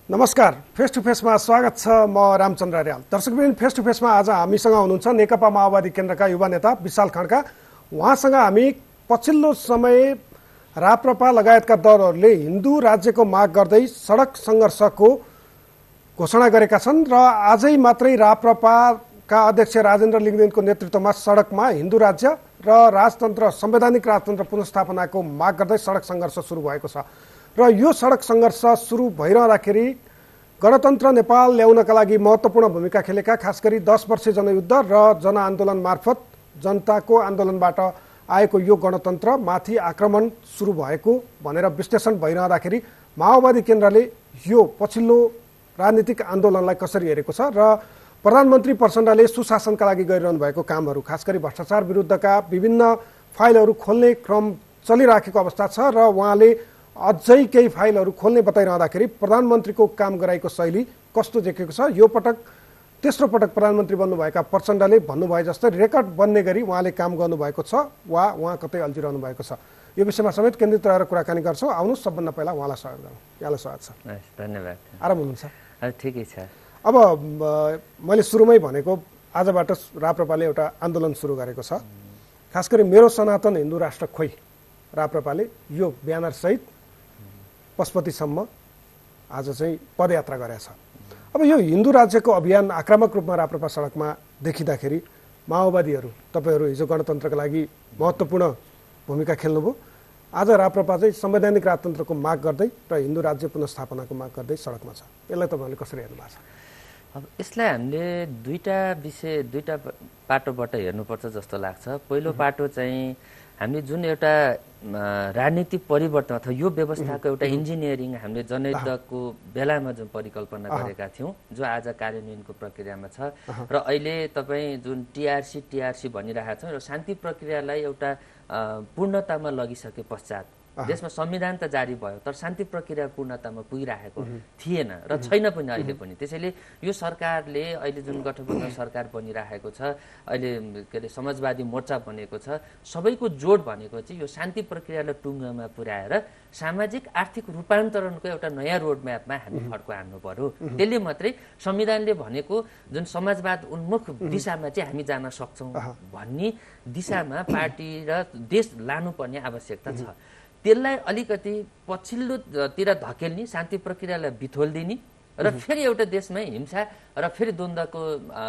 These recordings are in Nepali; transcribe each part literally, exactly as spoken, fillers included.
नमस्कार, फेस टु फेसमा स्वागत छ। म रामचन्द्र रियाल। दर्शकवृन्द, फेस टु फेसमा आज हामीसँग हुनुहुन्छ नेकपा माओवादी केन्द्रका युवा नेता विशाल खड्का। उहाँसँग हामी पछिल्लो समय राप्रपा लगायतका दलहरूले हिन्दू राज्यको माग गर्दै सडक सङ्घर्षको घोषणा गरेका छन् र आजै मात्रै राप्रपाका अध्यक्ष राजेन्द्र लिङ्गदेनको नेतृत्वमा सडकमा हिन्दू राज्य र राजतन्त्र संवैधानिक राजतन्त्र पुनर्स्थापनाको माग गर्दै सडक सङ्घर्ष सुरु भएको छ र यो सडक सङ्घर्ष सुरु भइरहँदाखेरि गणतन्त्र नेपाल ल्याउनका लागि महत्त्वपूर्ण भूमिका खेलेका खास गरी दस वर्ष जनयुद्ध र जनआन्दोलन मार्फत जनताको आन्दोलनबाट आएको यो गणतन्त्र माथि आक्रमण सुरु भएको भनेर विश्लेषण भइरहँदाखेरि माओवादी केन्द्रले यो पछिल्लो राजनीतिक आन्दोलनलाई कसरी हेरेको छ र प्रधानमन्त्री प्रचण्डले सुशासनका लागि गरिरहनु भएको कामहरू, खास गरी भ्रष्टाचार विरुद्धका विभिन्न फाइलहरू खोल्ने क्रम चलिराखेको अवस्था छ र उहाँले अझै केही फाइलहरू खोल्ने बताइरहँदाखेरि प्रधानमन्त्रीको काम गराएको शैली कस्तो देखेको छ। यो पटक तेस्रो पटक प्रधानमन्त्री बन्नुभएका प्रचण्डले भन्नुभए जस्तै रेकर्ड बन्ने गरी उहाँले काम गर्नुभएको छ वा उहाँ कतै अल्झिरहनु भएको छ। यो विषयमा समेत केन्द्रित रहेर कुराकानी गर्छौँ। आउनुहोस्, सबभन्दा पहिला उहाँलाई स्वागत गरौँ। यहाँलाई स्वागत छ। धन्यवाद। आराम हुनुहुन्छ? ठिकै छ। अब मैले सुरुमै भनेको आजबाट राप्रपाले एउटा आन्दोलन सुरु गरेको छ। खास गरी मेरो सनातन हिन्दू राष्ट्र खोइ राप्रपाले यो ब्यानरसहित पशुपतिसम्म आज चाहिँ पदयात्रा गरेछ। अब यो हिन्दू राज्यको अभियान आक्रामक रूपमा राप्रपा सडकमा देखिँदाखेरि माओवादीहरू, तपाईँहरू हिजो गणतन्त्रका लागि महत्त्वपूर्ण भूमिका खेल्नुभयो। आज राप्रपा चाहिँ संवैधानिक राजतन्त्रको माग गर्दै र हिन्दू राज्य पुनर्स्थापनाको माग गर्दै सडकमा छ। यसलाई तपाईँहरूले कसरी हेर्नु भएको छ? अब यसलाई हामीले दुईवटा विषय दुईवटा पाटोबाट हेर्नुपर्छ जस्तो लाग्छ। पहिलो पाटो चाहिँ हामीले जुन एउटा राजनीतिक परिवर्तन अथवा यो व्यवस्थाको एउटा इन्जिनियरिङ हामीले जनयुद्धको बेलामा जुन परिकल्पना गरेका थियौँ, जो आज कार्यान्वयनको प्रक्रियामा छ र अहिले तपाईँ जुन टिआरसी टिआरसी भनिरहेका छौँ र शान्ति प्रक्रियालाई एउटा पूर्णतामा लगिसके पश्चात देशमा संविधान त जारी भयो, तर शान्ति प्रक्रिया पूर्णतामा पुगिरहेको थिएन र छैन पनि अहिले पनि। त्यसैले यो सरकारले अहिले जुन गठबन्धन सरकार बनिरहेको छ, अहिले के अरे समाजवादी मोर्चा बनेको छ, सबैको जोड भनेको चाहिँ यो शान्ति प्रक्रियालाई टुङ्गोमा पुर्याएर सामाजिक आर्थिक रूपान्तरणको एउटा नयाँ रोडम्यापमा हामी फड्को हान्नु पर्यो। त्यसले मात्रै संविधानले भनेको जुन समाजवाद उन्मुख दिशामा चाहिँ हामी जान सक्छौँ भन्ने दिशामा पार्टी र देश लानुपर्ने आवश्यकता छ। त्यसलाई अलिकति पछिल्लोतिर धकेल्ने, शान्ति प्रक्रियालाई बिथोलिदिने र फेरि एउटा देशमै हिंसा र फेरि द्वन्द्वको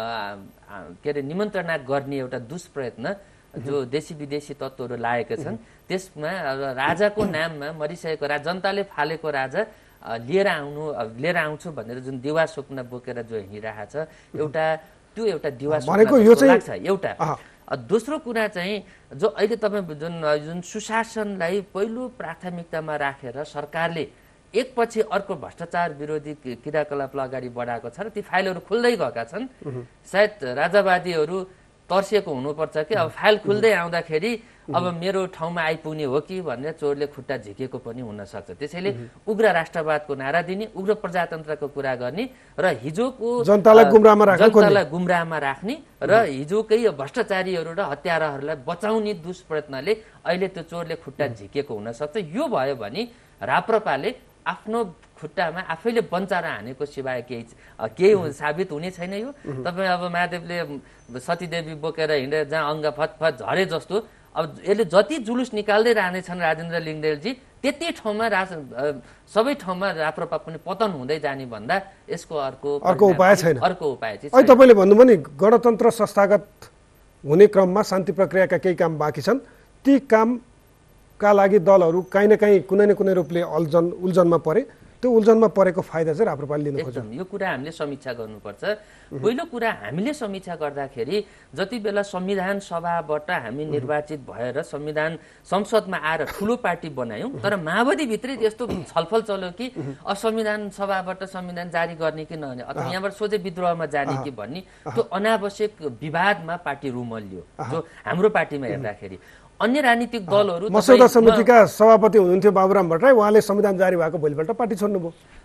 के अरे निमन्त्रणा गर्ने एउटा दुष्प्रयत्न जो देशी विदेशी तत्त्वहरू लागेका छन्, त्यसमा राजाको नाममा मरिसकेको राजा, जनताले फालेको राजा लिएर आउनु लिएर आउँछु भनेर जुन दिवा स्वप्न बोकेर जो हिँडिरहेको छ, एउटा त्यो एउटा दिवा स्वप्न लाग्छ एउटा। दोस्रो कुरा चाहिँ जो अहिले तपाईँ जुन जुन सुशासनलाई पहिलो प्राथमिकतामा राखेर सरकारले एकपछि अर्को भ्रष्टाचार विरोधी क्रियाकलापलाई अगाडि बढाएको छ र ती फाइलहरू खुल्दै गएका छन्। सायद राजावादीहरू तर्सिएको हुनुपर्छ कि अब फाइल खुल्दै आउँदाखेरि अब मेरो ठाउँमा आइपुग्ने हो कि भनेर चोरले खुट्टा झिकेको पनि हुनसक्छ। त्यसैले उग्र राष्ट्रवादको नारा दिने, उग्र प्रजातन्त्रको कुरा गर्ने र हिजोको जनतालाई गुमराहमा राख्ने जनतालाई गुमराहमा राख्ने र हिजोकै भ्रष्टाचारीहरू र हत्याराहरूलाई बचाउने दुष्प्रयत्नले अहिले त्यो चोरले खुट्टा झिकेको हुनसक्छ। यो भयो भने राप्रपाले आफ्नो खुट्टामा आफैले बन्चाएर हानेको सिवाय केही केही साबित हुने छैन। यो तपाईँ अब महादेवले सतीदेवी बोकेर हिँडेर जहाँ अङ्ग फतफत झरे जस्तो अब यसले जति जुलुस निकाल्दै रहनेछन् राजेन्द्र लिङ्गदेलजी, त्यति ठाउँमा राज सबै ठाउँमा राप्रपा पनि पतन हुँदै जाने भन्दा यसको अर्को अर्को उपाय छैन। अर्को उपाय चाहिँ अहिले तपाईँले भन्नुभयो नि गणतन्त्र संस्थागत हुने क्रममा शान्ति प्रक्रियाका केही काम बाँकी छन्। ती कामका लागि दलहरू काहीँ न काहीँ कुनै न कुनै रूपले अल्झन उल्झनमा परे। त्यो उल्झनमा परेको फाइदा चाहिँ राप्रपाले लिन खोज्छ। यो कुरा हामीले समीक्षा गर्नुपर्छ। पहिलो कुरा हामीले समीक्षा गर्दाखेरि जति बेला संविधान सभाबाट हामी निर्वाचित भएर संविधान संसदमा आएर ठुलो पार्टी बनायौँ, तर माओवादीभित्रै त्यस्तो छलफल चल्यो कि अब संविधान सभाबाट संविधान जारी गर्ने कि नहुने अथवा यहाँबाट सोझै विद्रोहमा जाने कि भन्ने त्यो अनावश्यक विवादमा पार्टी रुमल्यो जो हाम्रो पार्टीमा हेर्दाखेरि। अन्य राजनीतिक दलहरू मसौदा समितिका सभापति हुनुहुन्थ्यो बाबुराम भट्टराई, उहाँले संविधान जारी भएको भोलिपल्ट पार्टी छोड्नुभयो।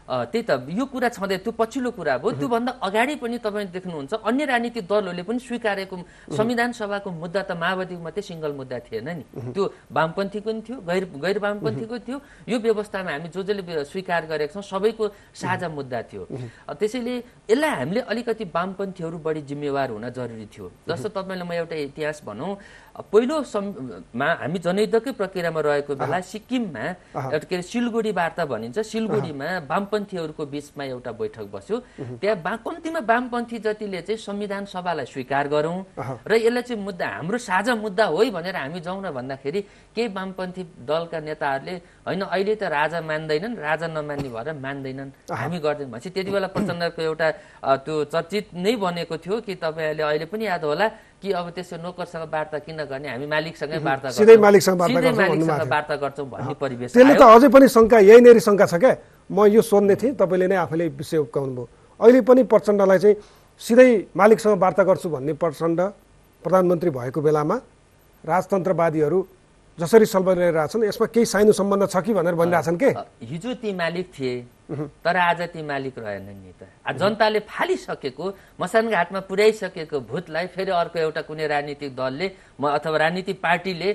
त्यही त यो कुरा छँदै त्यो पछिल्लो कुरा हो। त्योभन्दा अगाडि पनि तपाईँ देख्नुहुन्छ अन्य राजनीतिक दलहरूले पनि स्वीकारेको संविधान सभाको मुद्दा त माओवादीको मात्रै सिङ्गल मुद्दा थिएन नि, त्यो वामपन्थीको पनि थियो, गैर गैर वामपन्थीको थियो। यो व्यवस्थामा हामी जो जसले स्वीकार गरेका छौँ सबैको साझा मुद्दा थियो। त्यसैले यसलाई हामीले अलिकति वामपन्थीहरू बढी जिम्मेवार हुन जरुरी थियो। जस्तो तपाईँलाई म एउटा इतिहास भनौँ, पहिलो मा हामी जनयुद्धकै प्रक्रियामा रहेको बेला सिक्किममा एउटा के अरे सिलगढी वार्ता भनिन्छ, सिलगढीमा वामपन्थीहरूको बिचमा एउटा बैठक बस्यो। त्यहाँ बा कम्तीमा वामपन्थी जतिले चाहिँ संविधान सभालाई स्वीकार गरौँ र यसलाई चाहिँ मुद्दा हाम्रो साझा मुद्दा हो भनेर हामी जाउँ न भन्दाखेरि केही वामपन्थी दलका नेताहरूले होइन अहिले त राजा मान्दैनन्, राजा नमान्ने भएर मान्दैनन्, हामी गर्दैनौँ भनेपछि त्यति बेला प्रचण्डको एउटा त्यो चर्चित नै बनेको थियो कि तपाईँहरूले अहिले पनि याद होला कि अब त्यसो नोकरसँग वार्ता किन गर्ने, हामी मालिकसँगै वार्ता गर्छौँ, सिधै मालिकसँग वार्ता गर्छौँ भन्ने परिवेश। त्यसले त अझै पनि शङ्का यहीँनेरि शङ्का छ क्या। म यो सोध्ने थिएँ, तपाईँले नै आफैले विषय उक्काउनुभयो। अहिले पनि प्रचण्डलाई चाहिँ सिधै मालिकसँग वार्ता गर्छु भन्ने प्रचण्ड प्रधानमन्त्री भएको बेलामा राजतन्त्रवादीहरू जसरी सल्भ गरिरहेछन् यसमा केही साइनो सम्बन्ध छ कि भनेर भनिरहेछन् के? हिजो ती मालिक थिए तर आज ती मालिक रहेनन् नि त। जनताले फालिसकेको मसान घाटमा पुर्याइसकेको भूतलाई फेरि अर्को एउटा कुनै राजनीतिक दलले अथवा राजनीतिक पार्टीले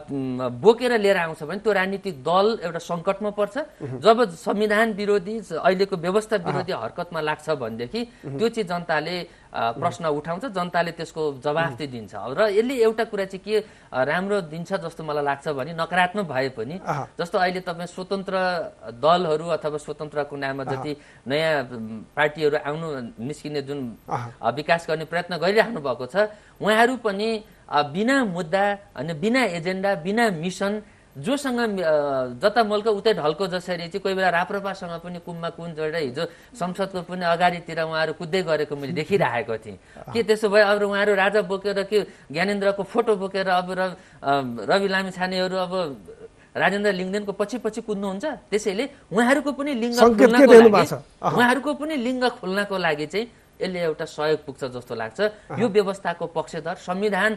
अब बोकेर लिएर आउँछ भने त्यो राजनीतिक दल एउटा सङ्कटमा पर्छ। जब संविधान विरोधी अहिलेको व्यवस्था विरोधी हरकतमा लाग्छ भनेदेखि त्यो चाहिँ जनताले प्रश्न उठाउँछ, जनताले त्यसको जवाफ चाहिँ दिन्छ। र यसले एउटा कुरा चाहिँ के राम्रो दिन्छ जस्तो मलाई लाग्छ भने नकारात्मक भए पनि जस्तो अहिले तपाईँ स्वतन्त्र दलहरू अथवा स्वतन्त्रको नाममा जति नयाँ पार्टीहरू आउनु निस्किने जुन विकास गर्ने प्रयत्न गरिराख्नु भएको छ उहाँहरू पनि बिना मुद्दा अनि बिना एजेन्डा बिना मिसन जोसँग जता मल्क उतै ढल्को जसरी चाहिँ कोही बेला राप्रपासँग पनि कुममा कुन जोडेर हिजो संसदको पनि अगाडितिर उहाँहरू कुद्दै गरेको मैले देखिरहेको थिएँ। के त्यसो भए अब उहाँहरू राजा बोकेर के ज्ञानेन्द्रको फोटो बोकेर अब रवि लामिछानेहरू अब राजेन्द्र लिङ्गदेनको पछि पछि कुद्नुहुन्छ? त्यसैले उहाँहरूको पनि लिङ्ग खोल्नको लागि उहाँहरूको पनि लिङ्ग खोल्नको लागि चाहिँ यसले एउटा सहयोग पुग्छ जस्तो लाग्छ। यो व्यवस्थाको पक्षधर संविधान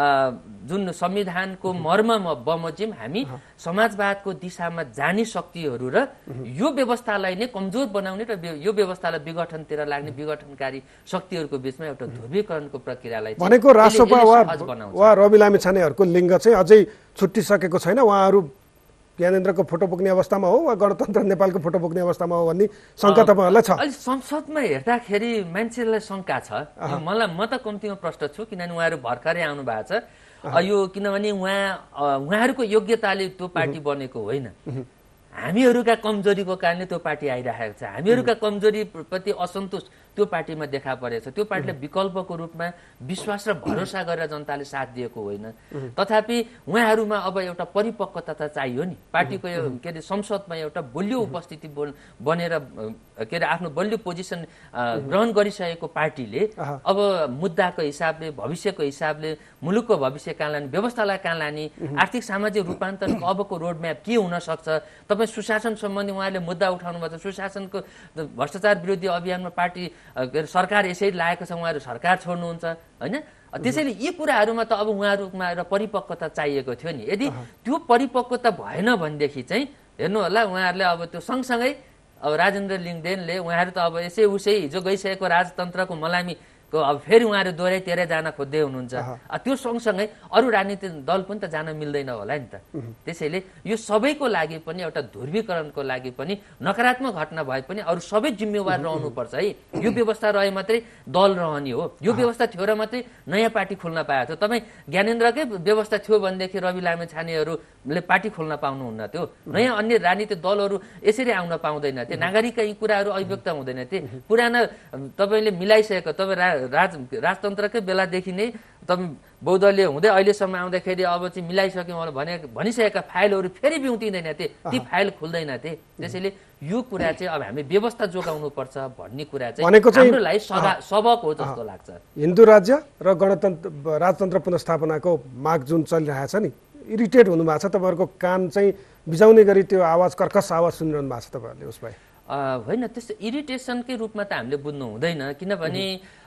जुन संविधानको मर्ममा बमोजिम हामी समाजवादको दिशामा जाने शक्तिहरू र यो व्यवस्थालाई नै कमजोर बनाउने र यो व्यवस्थालाई विघटनतिर लाग्ने विघटनकारी शक्तिहरूको बिचमा एउटा ध्रुवीकरणको प्रक्रियालाई भनेको राष्ट्रपा वा रवि लामिछानेहरूको लिङ्ग चाहिँ अझै छुट्टिसकेको छैन, उहाँहरू ज्ञानेन्द्रको फोटो बोक्ने अवस्थामा हो वा गणतन्त्र नेपालको फोटो बोक्ने अवस्थामा हो भन्ने शङ्का तपाईँहरूलाई छ? अहिले संसदमा हेर्दाखेरि मान्छेलाई शङ्का छ। मलाई म त कम्तीमा प्रश्न छु किनभने उहाँहरू भर्खरै आउनु भएको छ यो, किनभने उहाँ उहाँहरूको योग्यताले त्यो पार्टी बनेको होइन, हामीहरूका कमजोरीको कारणले त्यो पार्टी आइरहेको छ। हामीहरूका कमजोरी प्रति असन्तोष त्यो पार्टीमा देखा परेको छ। त्यो पार्टीले विकल्पको रूपमा विश्वास र भरोसा गरेर जनताले साथ दिएको होइन। तथापि उहाँहरूमा अब एउटा परिपक्वता त चाहियो नि। पार्टीको के अरे संसदमा एउटा बलियो उपस्थिति बनेर के अरे आफ्नो बलियो पोजिसन ग्रहण गरिसकेको पार्टीले अब मुद्दाको हिसाबले भविष्यको हिसाबले मुलुकको भविष्य कहाँ लाने, व्यवस्थालाई कहाँ लाने, आर्थिक सामाजिक रूपान्तरणको अबको रोडम्याप के हुन सक्छ। तपाईँ सुशासन सम्बन्धी उहाँले मुद्दा उठाउनु भएको छ। सुशासनको भ्रष्टाचार विरोधी अभियानमा पार्टी सरकार यसरी लागेको छ, उहाँहरू सरकार छोड्नुहुन्छ होइन। त्यसैले यी कुराहरूमा त अब उहाँहरूमा एउटा परिपक्वता चाहिएको थियो नि। यदि त्यो परिपक्वता भएन भनेदेखि चाहिँ हेर्नु होला उहाँहरूले अब त्यो सँगसँगै अब राजेन्द्र लिङ्गदेनले उहाँहरू त अब यसै उसै हिजो गइसकेको राजतन्त्रको मलामी अब फेरि उहाँहरू दोहोऱ्याइ तेह्रै जान खोज्दै हुनुहुन्छ। त्यो सँगसँगै अरू राजनीतिक दल पनि त जान मिल्दैन होला नि त। त्यसैले यो सबैको लागि पनि एउटा ध्रुवीकरणको लागि पनि नकारात्मक घटना भए पनि अरू सबै जिम्मेवार रहनुपर्छ है। यो व्यवस्था रहे मात्रै दल रहने हो, यो व्यवस्था थियो र मात्रै नयाँ पार्टी खोल्न पाएको थियो। तपाईँ ज्ञानेन्द्रकै व्यवस्था थियो भनेदेखि रवि लामिछानेहरूले पार्टी खोल्न पाउनुहुन्न थियो, नयाँ अन्य राजनीतिक दलहरू यसरी आउन पाउँदैन थिए, नागरिकका यी कुराहरू अभिव्यक्त हुँदैन थिए। पुराना तपाईँले मिलाइसकेको तपाईँ राज राजतन्त्रकै बेलादेखि नै तपाईँ बहुदलीय हुँदै अहिलेसम्म आउँदाखेरि अब चाहिँ मिलाइसक्यौँ भने भनिसकेका फाइलहरू फेरि बिउतिँदैन थिए, ती फाइल खुल्दैन थिए। त्यसैले यो कुरा चाहिँ अब हामी व्यवस्था जोगाउनु पर्छ भन्ने कुरा चाहिँ हामीलाई सबक हो जस्तो लाग्छ। हिन्दू राज्य र गणतन्त्र राजतन्त्र पुनर्स्थापनाको माग जुन चलिरहेछ नि, इरिटेट हुनुभएको छ तपाईँहरूको कान चाहिँ बिजाउने गरी त्यो आवाज कर्कस आवाज सुनिरहनु भएको छ तपाईँहरूले उसलाई? होइन, त्यस्तो इरिटेसनकै रूपमा त हामीले बुझ्नु हुँदैन। किनभने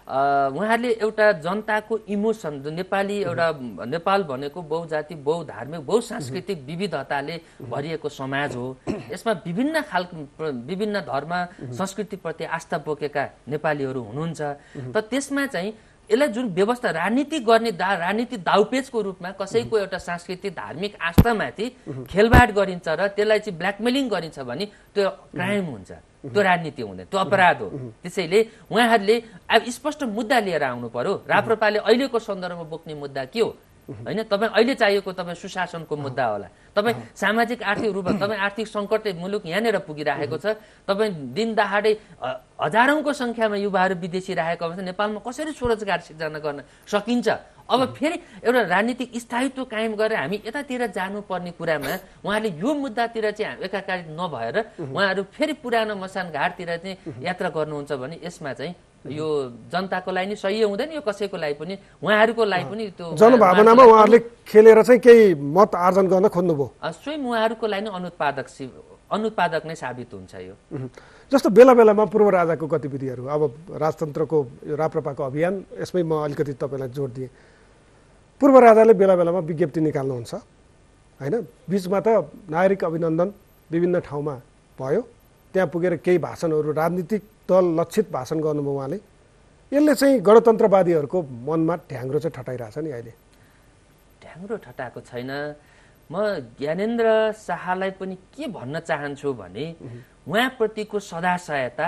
उहाँहरूले एउटा जनताको इमोसन, नेपाली एउटा नेपाल भनेको बहुजाति बहुधार्मिक बहुसांस्कृतिक विविधताले भरिएको समाज हो। यसमा विभिन्न खालको विभिन्न धर्म संस्कृतिप्रति आस्था बोकेका नेपालीहरू हुनुहुन्छ। त त्यसमा चाहिँ यसलाई जुन व्यवस्था राजनीति गर्ने दा राजनीति दाउपेचको रूपमा कसैको एउटा सांस्कृतिक धार्मिक आस्थामाथि खेलबाड गरिन्छ र त्यसलाई चाहिँ ब्ल्याकमेलिङ गरिन्छ भने त्यो क्राइम हुन्छ, त्यो राजनीति हुँदैन, त्यो अपराध हो। त्यसैले उहाँहरूले अब स्पष्ट मुद्दा लिएर आउनु पर्यो। राप्रपाले अहिलेको सन्दर्भमा बोक्ने मुद्दा के हो होइन? तपाईँ अहिले चाहिएको तपाईँ सुशासनको मुद्दा होला, तपाईँ सामाजिक आर्थिक रूपमा तपाईँ आर्थिक सङ्कटले मुलुक यहाँनिर पुगिरहेको छ, तपाईँ दिन दहाडे हजारौंको सङ्ख्यामा युवाहरू विदेशी राखेको अवस्था नेपालमा कसरी स्वरोजगार सिर्जना गर्न सकिन्छ? अब फेरि एउटा राजनीतिक स्थायित्व कायम गरेर हामी यतातिर जानुपर्ने कुरामा उहाँले यो मुद्दातिर चाहिँ एकाकारी नभएर उहाँहरू फेरि पुरानो मसान घाटतिर चाहिँ यात्रा गर्नुहुन्छ भने यसमा चाहिँ यो जनताको लागि नि सही हुँदैन, यो कसैको लागि पनि उहाँहरूको लागि पनि त्यो जनभावनामा उहाँहरूले खेलेर चाहिँ केही मत आर्जन गर्न खोज्नुभयो। स्वयं उहाँहरूको लागि नै अनुत्पादक अनुत्पादक नै साबित हुन्छ यो। जस्तो बेला बेलामा पूर्व राजाको गतिविधिहरू, अब राजतन्त्रको राप्रपाको अभियान, यसमै म अलिकति तपाईँलाई जोड दिएँ। पूर्व राजाले बेला बेलामा विज्ञप्ति निकाल्नुहुन्छ होइन? बिचमा त नागरिक अभिनन्दन विभिन्न ठाउँमा भयो, त्यहाँ पुगेर केही भाषणहरू राजनीतिक दल लक्षित भाषण गर्नुभयो उहाँले। यसले चाहिँ गणतन्त्रवादीहरूको मनमा ढ्याङ्ग्रो चाहिँ ठटाइरहेछ नि अहिले। ढ्याङ्ग्रो ठटाएको छैन। म ज्ञानेन्द्र शाहलाई पनि के भन्न चाहन्छु भने उहाँप्रतिको सदा सहायता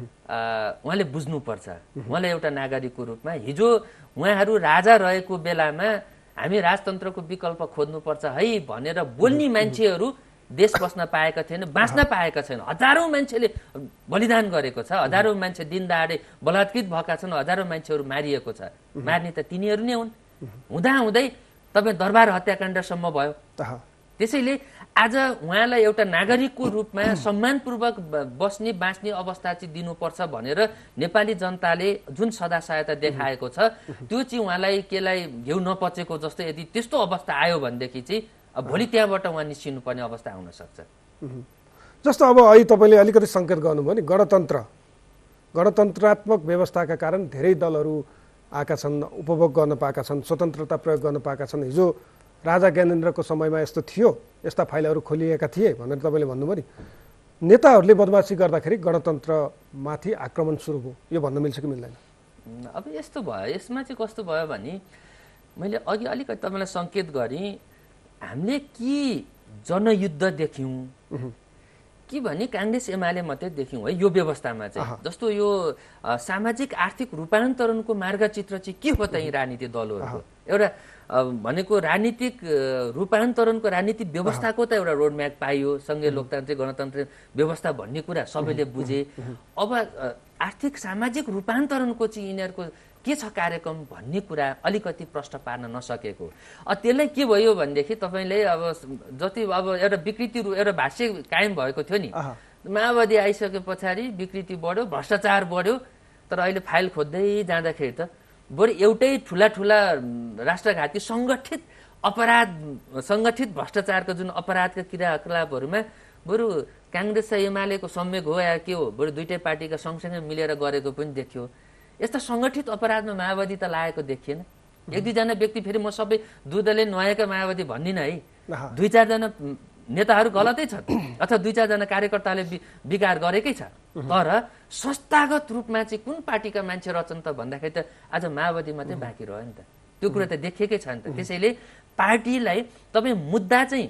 उहाँले बुझ्नुपर्छ। उहाँले एउटा नागरिकको रूपमा हिजो उहाँहरू राजा रहेको बेलामा हामी राजतन्त्रको विकल्प खोज्नुपर्छ है भनेर बोल्ने मान्छेहरू देश बस्न पाएका थिएन, बाँच्न पाएका छैन। हजारौं मान्छेले बलिदान गरेको छ, हजारौं मान्छे दिन दहाडे बलात्कृत भएका छन्, हजारौं मान्छेहरू मारिएको छ। मार्ने त तिनीहरू नै हुन्। हुँदा हुँदै तपाईँ दरबार हत्याकाण्डसम्म भयो। त्यसैले आज उहाँलाई एउटा नागरिकको रूपमा सम्मानपूर्वक बस्ने बाँच्ने अवस्था चाहिँ दिनुपर्छ भनेर नेपाली जनताले जुन सदा सहायता देखाएको छ त्यो चाहिँ उहाँलाई केलाई घिउ नपचेको जस्तो यदि त्यस्तो अवस्था आयो भनेदेखि चाहिँ भोलि त्यहाँबाट उहाँ निस्किनुपर्ने अवस्था आउन सक्छ। जस्तो अब अहिले तपाईँले अलिकति सङ्केत गर्नुभयो नि, गणतन्त्र गणतन्त्रात्मक व्यवस्थाका कारण धेरै दलहरू आएका छन्, उपभोग गर्न पाएका छन्, स्वतन्त्रता प्रयोग गर्न पाएका छन्। हिजो राजा ज्ञानेन्द्रको समयमा यस्तो थियो, यस्ता फाइलहरू खोलिएका थिए भनेर तपाईँले भन्नुभयो नि। नेताहरूले बदमासी गर्दाखेरि गणतन्त्रमाथि आक्रमण सुरु भयो, यो भन्न मिल्छ कि मिल्दैन? अब यस्तो भयो, यसमा चाहिँ कस्तो भयो भने मैले अघि अलिकति तपाईँलाई सङ्केत गरेँ, हामीले के जनयुद्ध देख्यौँ कि भने काङ्ग्रेस एमाले मात्रै देख्यौँ है यो व्यवस्थामा चाहिँ। जस्तो यो सामाजिक आर्थिक रूपान्तरणको मार्गचित्र चाहिँ के हो त यी राजनीतिक दलहरूको? एउटा भनेको राजनीतिक रूपान्तरणको राजनीतिक व्यवस्थाको त एउटा रोडम्याप पाइयो, सँगै लोकतान्त्रिक गणतन्त्रिक व्यवस्था भन्ने कुरा सबैले बुझे। अब आर्थिक सामाजिक रूपान्तरणको चाहिँ यिनीहरूको के छ कार्यक्रम भन्ने कुरा अलिकति प्रश्न पार्न नसकेको। त्यसलाई के भयो भनेदेखि तपाईँले अब जति अब एउटा विकृति एउटा भाष्य कायम भएको थियो नि, माओवादी आइसके पछाडि विकृति बढ्यो, भ्रष्टाचार बढ्यो। तर अहिले फाइल खोज्दै जाँदाखेरि त बरु एउटै ठुला ठुला राष्ट्रघाती सङ्गठित अपराध सङ्गठित भ्रष्टाचारको जुन अपराधका क्रियाकलापहरूमा बरु काङ्ग्रेस र एमालेको संयोग हो या के हो, बरु दुईटै पार्टीका सँगसँगै मिलेर गरेको पनि देखियो। यस्ता सङ्गठित अपराधमा माओवादी त लागेको देखिएन। एक दुईजना व्यक्ति, फेरि म सबै दुधले नुहाएका माओवादी भन्दिनँ है, दुई चारजना नेताहरू गलतै छन् अथवा दुई चारजना कार्यकर्ताले विकार गरेकै छ। तर संस्थागत रूपमा चाहिँ कुन पार्टीका मान्छे रचन त भन्दाखेरि त आज माओवादी मात्रै बाँकी रह्यो नि त। त्यो कुरा त देखिएकै छ नि त। त्यसैले पार्टीलाई तपाईँ मुद्दा चाहिँ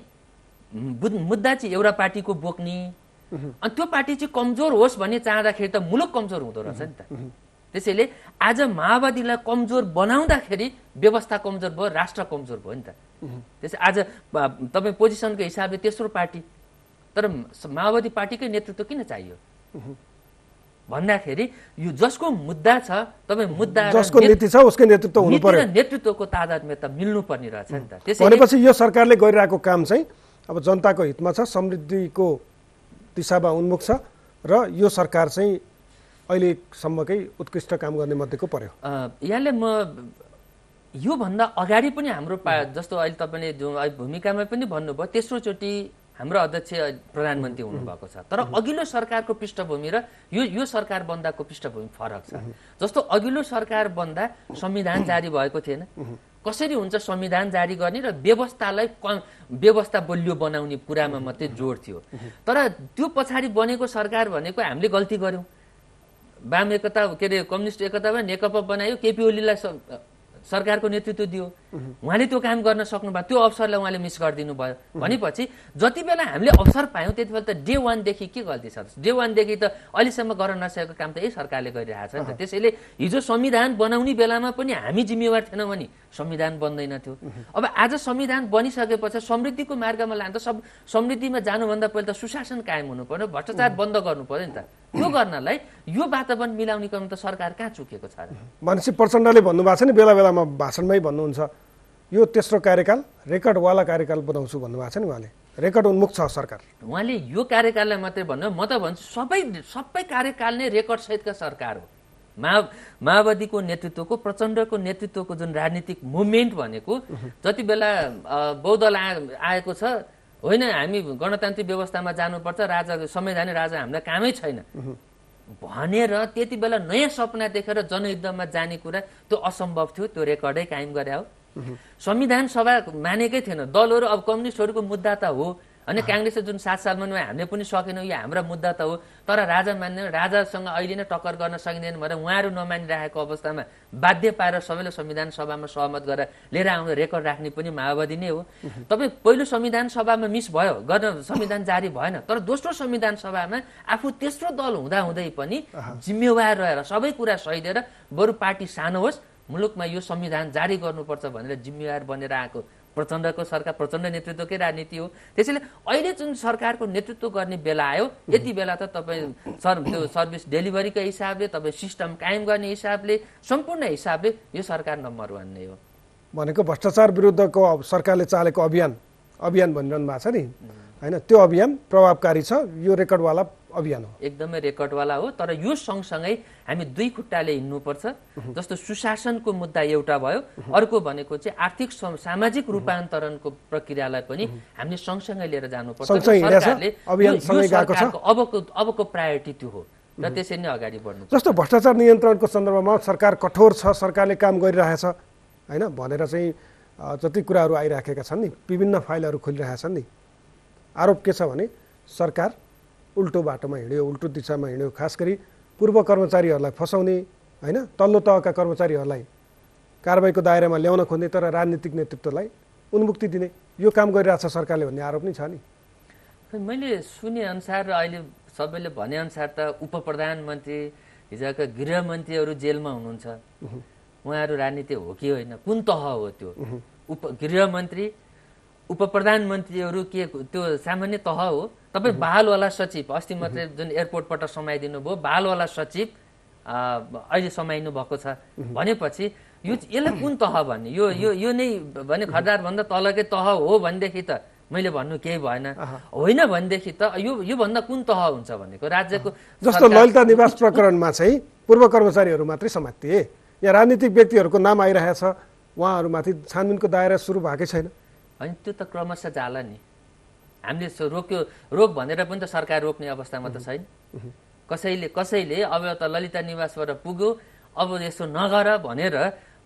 मुद्दा चाहिँ एउटा पार्टीको बोक्ने, अनि त्यो पार्टी चाहिँ कमजोर होस् भन्ने चाहँदाखेरि त मुलुक कमजोर हुँदो रहेछ नि त। त्यसैले आज माओवादीलाई कमजोर बनाउँदाखेरि व्यवस्था कमजोर भयो, राष्ट्र कमजोर भयो नि त। त्यसै आज तपाईँ पोजिसनको हिसाबले तेस्रो पार्टी, तर माओवादी पार्टीकै नेतृत्व किन चाहियो भन्दाखेरि यो जसको मुद्दा छ, तपाईँ मुद्दा जसको नीति छ उसकै नेतृत्व हुनु पर्यो, नेतृत्वको तादात्म्यता मिल्नु पर्ने रहेछ नि त। त्यसैले यो सरकारले गरिरहेको काम चाहिँ अब जनताको हितमा छ, समृद्धिको दिशामा उन्मुख छ र यो सरकार चाहिँ अहिलेसम्मकै उत्कृष्ट काम गर्ने मध्येको पर्यो। यहाँले म योभन्दा अगाडि पनि हाम्रो पा जस्तो अहिले तपाईँले जो भूमिकामा पनि भन्नुभयो, तेस्रोचोटि हाम्रो अध्यक्ष प्रधानमन्त्री हुनुभएको छ। तर अघिल्लो सरकारको पृष्ठभूमि र यो यो सरकार बन्दाको पृष्ठभूमि फरक छ। जस्तो अघिल्लो सरकार बन्दा संविधान जारी भएको थिएन। कसरी हुन्छ संविधान जारी गर्ने र व्यवस्थालाई व्यवस्था बलियो बनाउने कुरामा मात्रै जोड थियो। तर त्यो पछाडि बनेको सरकार भनेको हामीले गल्ती गर्यौँ। वाम एकता के अरे कम्युनिस्ट एकतामा नेकपा बनायो, केपी ओलीलाई सरकारको नेतृत्व दियो, उहाँले त्यो काम गर्न सक्नुभयो, त्यो अवसरलाई उहाँले मिस गरिदिनु भयो। भनेपछि जति बेला हामीले अवसर पायौँ त्यति बेला त डे वानदेखि के गल्ती छ? डे वानदेखि त अहिलेसम्म गर्न नसकेको काम त यही सरकारले गरिरहेको छ नि त। त्यसैले हिजो संविधान बनाउने बेलामा पनि हामी जिम्मेवार थिएनौँ भने संविधान बन्दैन थियो। अब आज संविधान बनिसकेपछि समृद्धिको मार्गमा लान्छ। सब समृद्धिमा जानुभन्दा पहिले त सुशासन कायम हुनु पर्यो, भ्रष्टाचार बन्द गर्नु पर्यो नि त। यो गर्नलाई यो वातावरण मिलाउने क्रम त सरकार कहाँ चुकेको छ? मानसी प्रचण्डले भन्नुभएको छ नि, बेला बेलामा भाषणमै भन्नुहुन्छ यो तेस्रो कार्यकाल रेकर्डवाला कार्यकाल बनाउँछु भन्नुभएको छ नि उहाँले। रेकर्ड उन्मुख छ सरकार। उहाँले यो कार्यकाललाई मात्रै भन्नु, म त भन्छु सबै सबै कार्यकाल नै रेकर्ड सहितका सरकार हो। मा माओवादीको नेतृत्वको, प्रचण्डको नेतृत्वको जुन राजनीतिक मुभमेन्ट भनेको जति बेला बहुदल आएको छ, होइन हामी गणतान्त्रिक व्यवस्थामा जानुपर्छ, राजा संवैधानिक राजा हामीलाई कामै छैन भनेर त्यति बेला नयाँ सपना देखेर जनयुद्धमा जाने कुरा त्यो असम्भव थियो। त्यो रेकर्डै कायम गरे हो। संविधान सभा मानेकै थिएन दलहरू। अब कम्युनिस्टहरूको मुद्दा त हो, अनि काङ्ग्रेसले जुन सात सालमा हामीले पनि सकेनौँ, यो हाम्रो मुद्दा त हो। तर राजा मान्ने, राजासँग अहिले नै टक्कर गर्न सकिँदैन भनेर उहाँहरू नमानिरहेको अवस्थामा बाध्य पाएर सबैले संविधान सभामा सहमत गरेर लिएर आउनु रेकर्ड राख्ने पनि माओवादी नै हो। तपाईँ पहिलो संविधान सभामा मिस भयो, गर्न संविधान जारी भएन। तर दोस्रो संविधान सभामा आफू तेस्रो दल हुँदाहुँदै पनि जिम्मेवार रहेर सबै कुरा सहिदिएर बरु पार्टी सानो होस्, मुलुकमा यो संविधान जारी गर्नुपर्छ भनेर जिम्मेवार बनेर आएको प्रचण्डको सरकार, प्रचण्ड नेतृत्वकै राजनीति हो। त्यसैले अहिले जुन सरकारको नेतृत्व गर्ने बेला आयो, यति बेला त तपाईँ सर त्यो सर्भिस डेलिभरीको हिसाबले, तपाईँ सिस्टम कायम गर्ने हिसाबले, सम्पूर्ण हिसाबले यो सरकार नम्बर वान नै हो। भनेको भ्रष्टाचार विरुद्धको सरकारले चालेको अभियान अभियान भनिरहनु भएको छ नि, होइन? त्यो अभियान प्रभावकारी छ, यो रेकर्डवाला अभियान हो, एकदमै रेकर्डवाला हो। तर यो सँगसँगै हामी दुई खुट्टाले हिँड्नुपर्छ। जस्तो सुशासनको मुद्दा एउटा भयो, अर्को भनेको चाहिँ आर्थिक सामाजिक रूपान्तरणको प्रक्रियालाई पनि हामीले सँगसँगै लिएर जानुपर्छ। सरकारले अबको अबको प्रायोरिटी त्यो हो र त्यसरी नै अगाडि बढ्नु। जस्तो भ्रष्टाचार नियन्त्रणको सन्दर्भमा सरकार कठोर छ, सरकारले काम गरिरहेछ, होइन भनेर चाहिँ जति कुराहरू आइराखेका छन् नि, विभिन्न फाइलहरू खोलिरहेका छन् नि। आरोप के छ भने सरकार उल्टो बाटोमा हिँड्यो, उल्टो दिशामा हिँड्यो, खास गरी पूर्व कर्मचारीहरूलाई फसाउने, होइन तल्लो तहका कर्मचारीहरूलाई कारबाहीको दायरामा ल्याउन खोज्ने, तर राजनीतिक नेतृत्वलाई उन्मुक्ति दिने, यो काम गरिरहेछ सरकारले भन्ने आरोप नै छ नि। मैले सुनेअनुसार र अहिले सबैले भनेअनुसार त उप प्रधानमन्त्री, हिजोका गृहमन्त्रीहरू जेलमा हुनुहुन्छ। उहाँहरू राजनीति हो कि होइन, कुन तह हो त्यो? उप गृहमन्त्री, उप प्रधानमन्त्रीहरू के त्यो सामान्य तह हो? तपाईँ बालवाला सचिव अस्ति मात्रै जुन एयरपोर्टबाट समाइदिनु भयो, बालवाला सचिव अहिले समाइनु भएको छ भनेपछि यो यसलाई कुन तह भन्ने? यो यो यो नै भने खरदारभन्दा तलकै तह हो भनेदेखि त मैले भन्नु केही भएन। होइन भनेदेखि त यो योभन्दा कुन तह हुन्छ भनेको राज्यको? जस्तो ललिता निवास प्रकरणमा चाहिँ पूर्व कर्मचारीहरू मात्रै समातिए, यहाँ राजनीतिक व्यक्तिहरूको नाम आइरहेछ, उहाँहरूमाथि छानबिनको दायरा सुरु भएकै छैन। अनि त्यो त क्रमशः जाला नि। हामीले रोक्यो रोक भनेर पनि त सरकार रोक्ने अवस्थामा त छैन। कसैले कसैले अब त ललिता निवासबाट पुग्यो, अब यसो नगर भनेर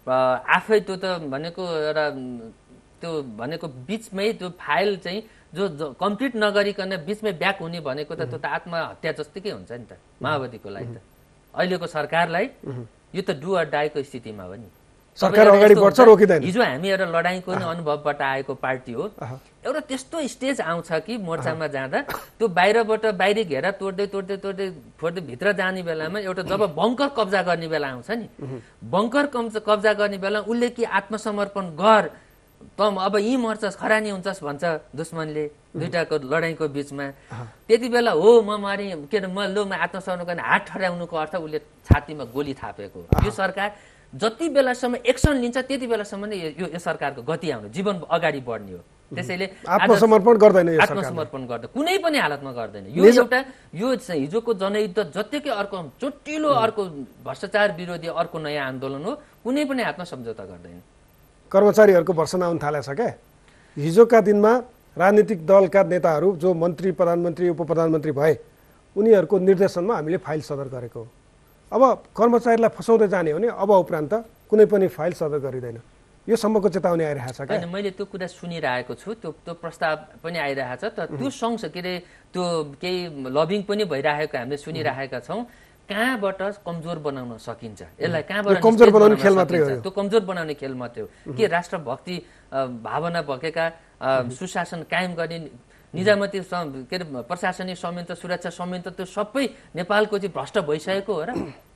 आफै त्यो त भनेको एउटा त्यो भनेको बिचमै त्यो फाइल चाहिँ जो कम्प्लिट नगरिकन बिचमै ब्याक हुने भनेको त त्यो त आत्महत्या जस्तै हुन्छ नि त माओवादीको लागि। त अहिलेको सरकारलाई यो त डु अर डाईको स्थितिमा हो नि। सरकार अगाडि बढ्छ, रोकिदैन। हिजो हामी एउटा लडाईँको नि अनुभवबाट आएको पार्टी हो। एउटा त्यस्तो स्टेज आउँछ कि मोर्चामा जाँदा त्यो बाहिरबाट बाहिरी घेरा तोड्दै तोड्दै तोड्दै फोड्दै भित्र जाने बेलामा एउटा जब बङ्कर कब्जा गर्ने बेला आउँछ नि, बङ्कर कब्जा गर्ने बेला उसले कि आत्मसमर्पण गर, त अब यहीँ मर्छस्, खरानी हुन्छस् भन्छ दुश्मनले दुईटाको लडाईँको बिचमा। त्यति बेला हो म मरि के अरे म लो म आत्मसमर्पण गर्ने हात ठड्याउनुको अर्थ उसले छातीमा गोली थापेको। यो सरकार जति बेलासम्म एक्सन लिन्छ त्यति बेलासम्म नै यो यो सरकारको गति आउनु, जीवन अगाडि बढ्ने हो। त्यसैले आत्मसमर्पण गर्दैन, आत्मसमर्पण गर्दैन, कुनै पनि हालतमा गर्दैन। यो एउटा यो हिजोको जनयुद्ध जत्तिकै अर्को चोटिलो अर्को भ्रष्टाचार विरोधी अर्को नयाँ आन्दोलन हो, कुनै पनि हातमा सम्झौता गर्दैन। कर्मचारीहरूको भर्सन आउन थालेछ क्या। हिजोका दिनमा राजनीतिक दलका नेताहरू जो मन्त्री प्रधानमन्त्री उपप्रधानमन्त्री भए उनीहरूको निर्देशनमा हामीले फाइल सदर गरेको हो। अब कर्मचारीलाई फसाउँदै जाने हो भने अब उपरान्त कुनै पनि फाइल सदर गरिँदैन, यो सम्मको चेतावनी आइरहेको छ। होइन, मैले त्यो कुरा सुनिरहेको छु, त्यो त्यो प्रस्ताव पनि आइरहेको छ। त त्यो सँगसँगै के अरे त्यो केही लबिङ पनि भइरहेको हामीले सुनिरहेका छौँ। कहाँबाट कमजोर बनाउन सकिन्छ यसलाई, कहाँबाट कमजोर बनाउने खेल मात्रै हो, त्यो कमजोर बनाउने खेल मात्रै हो के राष्ट्रभक्ति भावना भएका सुशासन कायम गर्ने निजामती के अरे प्रशासनिक संयन्त्र सुरक्षा संयन्त्र त्यो सबै नेपालको चाहिँ भ्रष्ट भइसकेको हो र?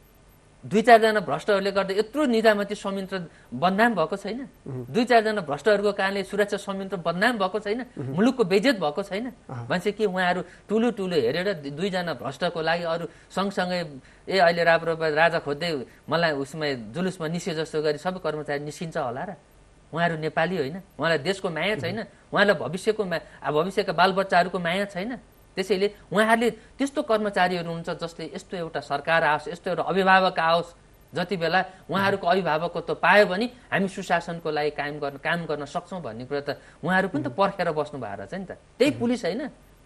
दुई चारजना भ्रष्टहरूले गर्दा यत्रो निजामती संयन्त्र बदनाम भएको छैन? दुई चारजना भ्रष्टहरूको कारणले सुरक्षा संयन्त्र बदनाम भएको छैन? मुलुकको बेइज्जत भएको छैन? मान्छे कि उहाँहरू ठुलो ठुलो हेरेर दुईजना भ्रष्टको लागि अरू सँगसँगै ए अहिले राम्रो राजा खोज्दै मलाई उसमा जुलुसमा निस्के जस्तो गरी सबै कर्मचारी निस्किन्छ होला र? उहाँहरू नेपाली होइन? उहाँलाई देशको माया छैन? उहाँलाई भविष्यको मा भविष्यका बालबच्चाहरूको माया छैन? त्यसैले उहाँहरूले त्यस्तो कर्मचारीहरू हुन्छ जसले यस्तो एउटा सरकार आओस्, यस्तो एउटा अभिभावक आओस्, जति बेला उहाँहरूको अभिभावकत्व पायो भने हामी सुशासनको लागि कायम गर्न काम गर्न सक्छौँ भन्ने कुरा त उहाँहरू पनि त पर्खेर बस्नु भएको रहेछ नि त। त्यही पुलिस होइन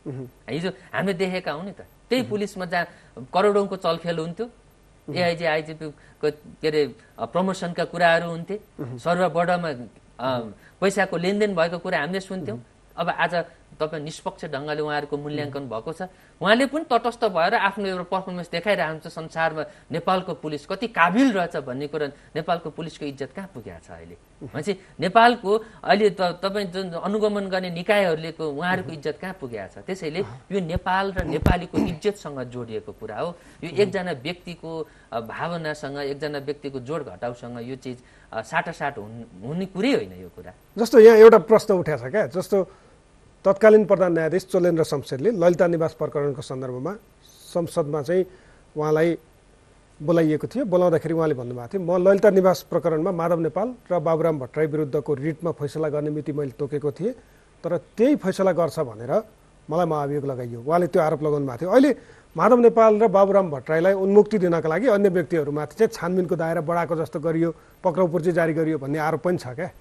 हिजो हामीले देखेका हौँ नि त, त्यही पुलिसमा जहाँ करोडौँको चलखेल हुन्थ्यो, एआइजी आइजिपीको के अरे प्रमोसनका कुराहरू हुन्थे, सर्व बर्डरमा पैसाको लेनदेन भएको कुरा हामीले सुन्थ्यौँ। अब आज तपाईँ निष्पक्ष ढङ्गले उहाँहरूको मूल्याङ्कन भएको छ, उहाँले पनि तटस्थ भएर आफ्नो एउटा पर्फर्मेन्स देखाइरहन्छ संसारमा नेपालको पुलिस कति काबिल रहेछ भन्ने कुरा। नेपालको पुलिसको इज्जत कहाँ पुगेको छ अहिले? भनेपछि नेपालको अहिले त तपाईँ जुन अनुगमन गर्ने निकायहरूले उहाँहरूको इज्जत कहाँ पुगेको छ? त्यसैले यो नेपाल र नेपालीको इज्जतसँग जोडिएको कुरा हो। यो एकजना व्यक्तिको भावनासँग एकजना व्यक्तिको जोड घटाउसँग यो चिज साटासाट हुने कुरै होइन यो कुरा। जस्तो यहाँ एउटा प्रश्न उठाएको छ क्या, जस्तो तत्कालीन प्रधान न्यायाधीश चोलेन्द्र शमशेरले ललिता निवास प्रकरणको सन्दर्भमा संसदमा चाहिँ उहाँलाई बोलाइएको थियो। बोलाउँदाखेरि उहाँले भन्नुभएको थियो म ललिता निवास प्रकरणमा माधव नेपाल र बाबुराम भट्टराई विरुद्धको रिटमा फैसला गर्ने मिति मैले तोकेको थिएँ, तर त्यही फैसला गर्छ भनेर मलाई महाभियोग लगाइयो, उहाँले त्यो आरोप लगाउनु भएको थियो। अहिले माधव नेपाल र बाबुराम भट्टराईलाई उन्मुक्ति दिनका लागि अन्य व्यक्तिहरूमाथि चाहिँ छानबिनको दायरा बढाएको जस्तो गरियो, पक्राउ पर्ची जारी गरियो भन्ने आरोप पनि छ क्या?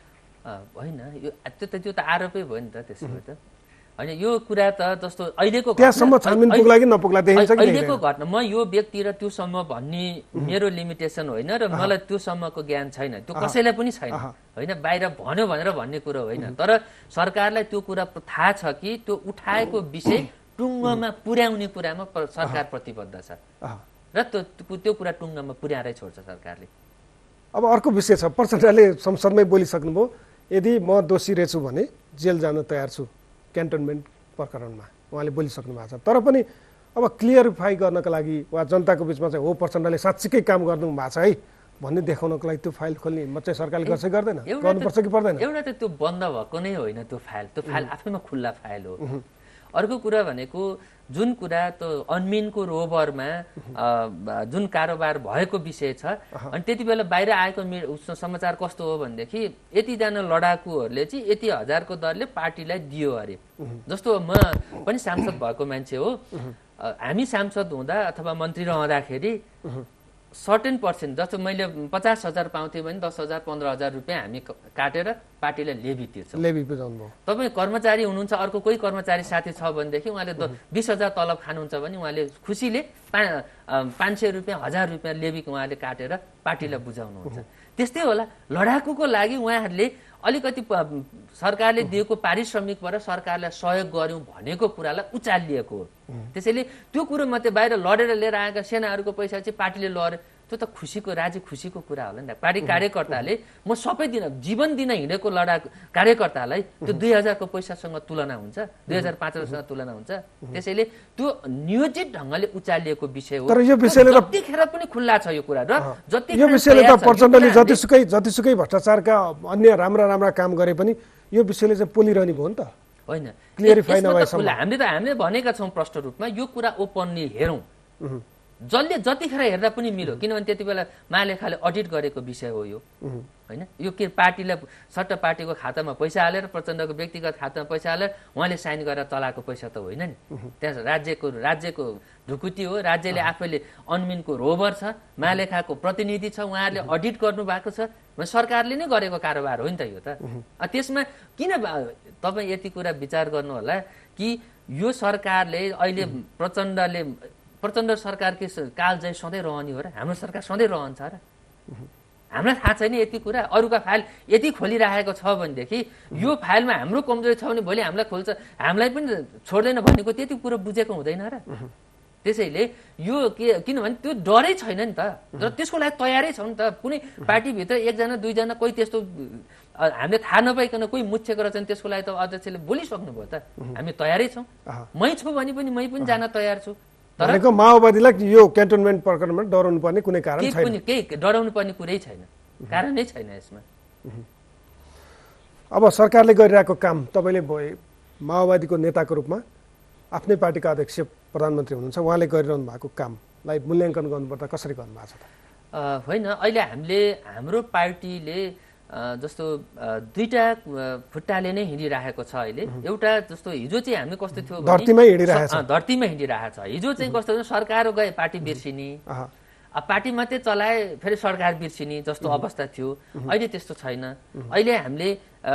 होइन, यो त्यो त त्यो त आरोपै भयो नि त। त्यसो भए त होइन, यो कुरा त जस्तो अहिलेको त्यहाँसम्म छानबिन पुग्ला कि नपुग्ला देखिन्छ कि अहिलेको घटना म यो व्यक्ति र त्योसम्म भन्ने मेरो लिमिटेसन होइन र मलाई त्योसम्मको ज्ञान छैन, त्यो कसैलाई पनि छैन होइन, बाहिर भन्यो भनेर भन्ने कुरो होइन। तर सरकारलाई त्यो कुरा थाहा छ कि त्यो उठाएको विषय टुङ्गोमा पुर्याउने कुरामा सरकार प्रतिबद्ध छ र त्यो त्यो कुरा टुङ्गोमा पुर्याएरै छोड्छ सरकारले। अब अर्को विषय छ, प्रचण्डले संसदमै बोलिसक्नुभयो, यदि म दोषी रहेछु भने जेल जान तयार छु क्यान्टोनमेन्ट प्रकरणमा, उहाँले बोलिसक्नु भएको छ। तर पनि अब क्लियरिफाई गर्नको लागि वा जनताको बिचमा चाहिँ हो प्रचण्डले साँच्चीकै काम गर्नु भएको छ है भन्ने देखाउनको लागि त्यो फाइल खोल्ने हिम्मत चाहिँ सरकारले गर्छ गर्दैन, गर्नुपर्छ कि पर्दैन? एउटा त त्यो बन्द भएको नै होइन त्यो फाइल, त्यो फाइल आफैमा खुल्ला फाइल हो। अर्को कुरा भनेको जुन कुरा त्यो अनमिनको रोभरमा जुन कारोबार भएको विषय छ, अनि त्यति बेला बाहिर आएको समाचार कस्तो हो भनेदेखि यतिजना लडाकुहरूले चाहिँ यति हजारको दरले पार्टीलाई दियो अरे। जस्तो म पनि सांसद भएको मान्छे हो, हामी सांसद हुँदा अथवा मन्त्री रहँदाखेरि सर्टेन पर्सेन्ट जस्तो मैले पचास हजार पाउँथेँ भने दस हजार पन्ध्र हजार रुपियाँ हामी काटेर पार्टीलाई लेबी तिर्छौँ। लेबी बुझाउनु भयो। तपाईँ कर्मचारी हुनुहुन्छ, अर्को कोही कर्मचारी साथी छ भनेदेखि उहाँले बिस हजार तलब खानुहुन्छ भने उहाँले खुसीले पा पाँच सय रुपियाँ हजार रुपियाँ लेबी उहाँले काटेर पार्टीलाई बुझाउनुहुन्छ। त्यस्तै होला लडाकुको लागि उहाँहरूले अलिकति सरकारले दिएको पारिश्रमिकबाट सरकारलाई सहयोग गर्यौँ भनेको कुरालाई उचालिएको हो। त्यसैले त्यो कुरो मात्रै बाहिर लडेर लिएर आएका सेनाहरूको पैसा चाहिँ पार्टीले लड्यो, त्यो त खुसीको राज्य खुसीको कुरा होला नि त। पार्टी कार्यकर्ताले म सबै दिन जीवन दिन हिँडेको लडाकु कार्यकर्तालाई त्यो दुई हजारको पैसासँग तुलना हुन्छ, दुई हजार पाँच हजारसँग तुलना हुन्छ? त्यसैले त्यो नियोजित ढङ्गले उचालिएको विषय हो। तर यो विषयले जतिखेर पनि खुल्ला छ यो कुरा र जति यो विषयले त प्रचण्डले जतिसुकै जतिसुकै भ्रष्टाचारका अन्य राम्रा राम्रा काम गरे पनि यो विषयले चाहिँ पोलिरहने भयो नि त। होइन, क्लियरिफाई नभएसम्म हामीले त हामीले भनेका छौँ प्रष्ट रूपमा यो कुरा ओपनली हेरौँ, जसले जतिखेर हेर्दा पनि मिल्यो, किनभने त्यति बेला महालेखाले अडिट गरेको विषय हो यो होइन। यो के पार्टीलाई सट्ट पार्टीको खातामा पैसा हालेर प्रचण्डको व्यक्तिगत खातामा पैसा हालेर उहाँले साइन गरेर चलाएको पैसा त होइन नि। त्यहाँ राज्यको राज्यको ढुकुटी हो, राज्यले आफैले अनमिनको रोभर छ, महालेखाको प्रतिनिधि छ, उहाँहरूले अडिट गर्नु भएको छ, सरकारले नै गरेको कारोबार हो नि त यो त। त्यसमा किन तपाईँ यति कुरा विचार गर्नु होला कि यो सरकारले अहिले प्रचण्डले प्रचण्ड सरकारकै काल चाहिँ सधैँ रहने हो र? हाम्रो सरकार सधैँ रहन्छ र? हामीलाई थाहा छैन यति कुरा? अरूका फाइल यति खोलिरहेको छ भनेदेखि यो फाइलमा हाम्रो कमजोरी छ भने भोलि हामीलाई खोल्छ, हामीलाई पनि छोड्दैन भनेको त्यति कुरो बुझेको हुँदैन र? त्यसैले यो के, किनभने त्यो डरै छैन नि त, र त्यसको लागि तयारै छ नि त। कुनै पार्टीभित्र एकजना दुईजना कोही त्यस्तो हामीले थाहा नपाइकन कोही मुच्छेको रहेछ भने त्यसको लागि त अध्यक्षले बोलिसक्नुभयो त, हामी तयारै छौँ। मै छु भने पनि मै पनि जान तयार छु। भनेको माओवादीलाई यो क्यान्टोनमेन्ट प्रकरणमा डराउनु पर्ने कुनै कारण छैन, केही डराउनु पर्ने कुरै छैन, कारणै छैन यसमा। अब सरकारले गरिरहेको काम तपाईँले माओवादीको नेताको रूपमा आफ्नै पार्टीका अध्यक्ष प्रधानमन्त्री हुनुहुन्छ, उहाँले गरिरहनु भएको कामलाई मूल्याङ्कन गर्नुपर्दा कसरी गर्नुभएको छ त? होइन, अहिले हामीले हाम्रो पार्टीले जस्तो दुईटा खुट्टाले नै हिँडिरहेको छ अहिले। एउटा जस्तो हिजो चाहिँ हामी कस्तो थियो, धरतीमै हिँडिरहेछ, धरतीमै हिँडिरहेको छ। हिजो चाहिँ कस्तो थियो, सरकार गए पार्टी बिर्सिने, पार्टी मात्रै चलाए फेरि सरकार बिर्सिने जस्तो अवस्था थियो। अहिले त्यस्तो छैन। अहिले हामीले